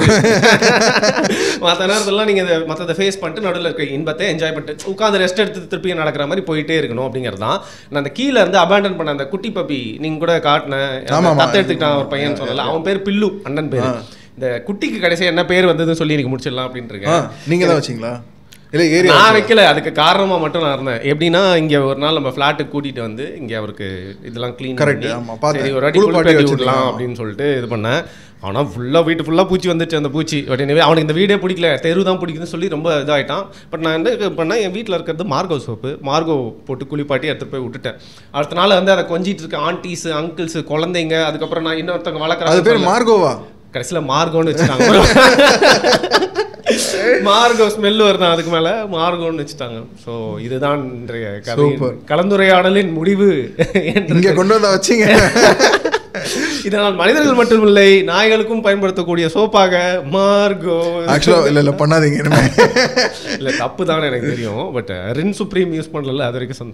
மற்ற நேரத்துலலாம் நீங்கள் மற்றதை ஃபேஸ் பண்ணிட்டு நடுவில் இருக்க இன்பத்தை என்ஜாய் பண்ணிட்டு உட்காந்து ரெஸ்ட் எடுத்து திருப்பி நடக்கிற மாதிரி போயிட்டே இருக்கணும் அப்படிங்கிறது தான். நான் அந்த கீழே இருந்து அபேண்டன் பண்ண அந்த குட்டி பப்பி நீங்க கூட காட்டினேன், தத்து எடுத்துக்கிட்டான் ஒரு பையன் சொன்னல, அவன் பேர் பில்லு, அண்ணன் பேர். இந்த குட்டிக்கு கடைசியா என்ன பேர் வந்ததுன்னு சொல்லி எனக்கு முடிச்சிடலாம் அப்படின்னு இருக்கேன். நீங்க தான் வச்சீங்களா? நான் வைக்கல, அதுக்கு காரணமா மட்டும் நான் இருந்தேன். எப்படின்னா இங்க ஒரு நாள் நம்ம ஃபிளாட்டுக்கு கூட்டிட்டு வந்து இங்க அவருக்கு இதெல்லாம் கிளீன் சரி ஒரு வாட்டி குளிப்பாட்டி விடலாம் அப்படின்னு சொல்லிட்டு இது பண்ணேன். ஆனால் ஃபுல்லாக வீட்டு ஃபுல்லாக பூச்சி வந்துச்சு. அந்த பூச்சி உடனே அவனுக்கு இந்த வீடே பிடிக்கல, தெரு தான் பிடிக்குதுன்னு சொல்லி ரொம்ப இதாகிட்டான். பட் நான் என்ன பண்ணேன், என் வீட்டில் இருக்கிறது மார்கோ சோப்பு, மார்கோ போட்டு குளிப்பாட்டி எடுத்துகிட்டு போய் விட்டுட்டேன். அடுத்த நாள் வந்து அதை கொஞ்சிட்டு இருக்க ஆன்டிஸ் அங்கிள்ஸ் குழந்தைங்க, அதுக்கப்புறம் நான் இன்னொருத்தவங்க வளர்க்குறேன். அது பேர் மார்கோவா? கடைசியில் மார்கோன்னு வச்சுட்டாங்க. மார்கோ ஸ்மெல் வருதான், அதுக்கு மேலே மார்கோன்னு வச்சுட்டாங்க. ஸோ இதுதான் இன்றைய கலந்துரையாடலின் முடிவு இங்கே கொண்டு வந்தா வச்சிங்க. இதனால் மனிதர்கள் மட்டுமில்லை நாய்களுக்கும் பயன்படுத்தக்கூடிய சோப்பாக மார்கோ. இல்ல பண்ணாதீங்க, இல்ல தப்பு தானே எனக்கு தெரியும். பட் ரின் சுப்ரீம் யூஸ் பண்ணல அது வரைக்கும்.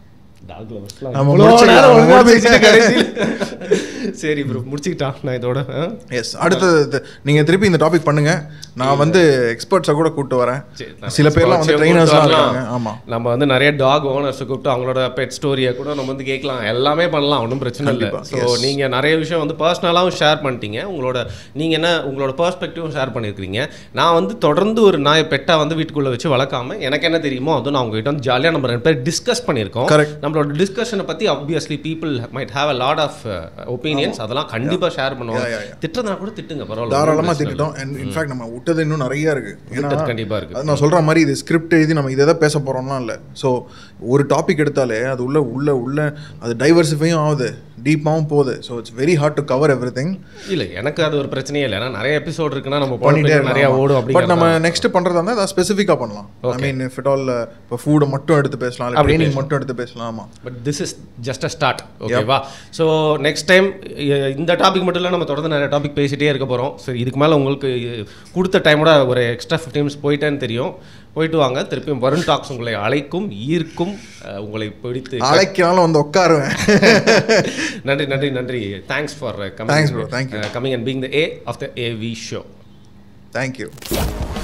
சரி ப்ரோ முடிச்சுக்கிட்டா நான் இதோட. எஸ், அடுத்தது நீங்க திருப்பி இந்த டாபிக் பண்ணுங்க. நான் வந்து எக்ஸ்பர்ட்ஸை கூட கூப்பிட்டு வரேன். சில பேர்லாம் வந்து ட்ரெயினர்ஸ்லாம் இருக்காங்க. ஆமா, நம்ம வந்து நிறைய டாக் ஓனர்ஸை கூப்பிட்டு அவங்களோட பெட் ஸ்டோரியை கூட நம்ம வந்து கேட்கலாம், எல்லாமே பண்ணலாம், ஒன்றும் பிரச்சனை இல்லை. ஸோ நீங்கள் நிறைய விஷயம் வந்து பர்சனலாகவும் ஷேர் பண்ணிட்டீங்க, நீங்கள் என்ன உங்களோட பெர்ஸ்பெக்டிவும் ஷேர் பண்ணியிருக்கிறீங்க. நான் வந்து தொடர்ந்து ஒரு நாயை பெட்டாக வந்து வீட்டுக்குள்ளே வச்சு வளர்க்காம எனக்கு என்ன தெரியுமோ அதுவும் நான் உங்ககிட்ட வந்து ஜாலியாக நம்ம 2 பேர் டிஸ்கஸ் பண்ணியிருக்கோம். நம்மளோட டிஸ்கஷனை பற்றி obviously people might have a lot of opinions, அதெல்லாம் கண்டிப்பாக ஷேர் பண்ணுவாங்க. திட்டுறதுனா கூட திட்டுங்க, பரவாயில்ல, தாராளமாக திட்டோம். இன்ஃபேக்ட் நம்ம விட்டது இன்னும் நிறைய இருக்கு. கண்டிப்பாக இருக்கு. நான் சொல்கிற மாதிரி இது ஸ்கிரிப்ட் எழுதி நம்ம இதை தான் பேச போகிறோம்லாம் இல்லை. ஸோ ஒரு டாபிக் எடுத்தாலே அது உள்ள அது டைவர்சிஃபையும் ஆகுது, டீப்பாகவும் போகுது. So it's very hard to cover every thing. இல்லை எனக்கு அது ஒரு பிரச்சனையே இல்லை, ஏன்னா நிறைய எபிசோட் இருக்குன்னா நம்ம பண்ணிட்டே நிறைய ஓடும். அப்படி பட் நம்ம நெக்ஸ்ட் பண்ணுறதா இருந்தால் அதை ஸ்பெசிஃபிக்காக பண்ணலாம். I mean if it all இப்போ ஃபுட்டை மட்டும் எடுத்து பேசலாம், ட்ரைனிங் மட்டும் எடுத்து பேசலாமா. But this is just a start, ஓகேவா? ஸோ நெக்ஸ்ட் டைம் இந்த டாபிக் மட்டும் இல்லை, நம்ம தொடர்ந்து நிறைய டாபிக் பேசிகிட்டே இருக்க போகிறோம். சரி, இதுக்கு மேலே உங்களுக்கு கொடுத்த டைமோட ஒரு எக்ஸ்ட்ரா 15 minutes போயிட்டேன்னு தெரியும். போயிட்டு வாங்க, திருப்பியும் வருண் டாக்ஸ் உங்களை அழைக்கும், ஈர்க்கும், உங்களை பிடித்து அழைக்கிறாலும் வந்து உட்காருவேன். நன்றி நன்றி நன்றி. Thanks for coming and being the A of the AV show. Thank you.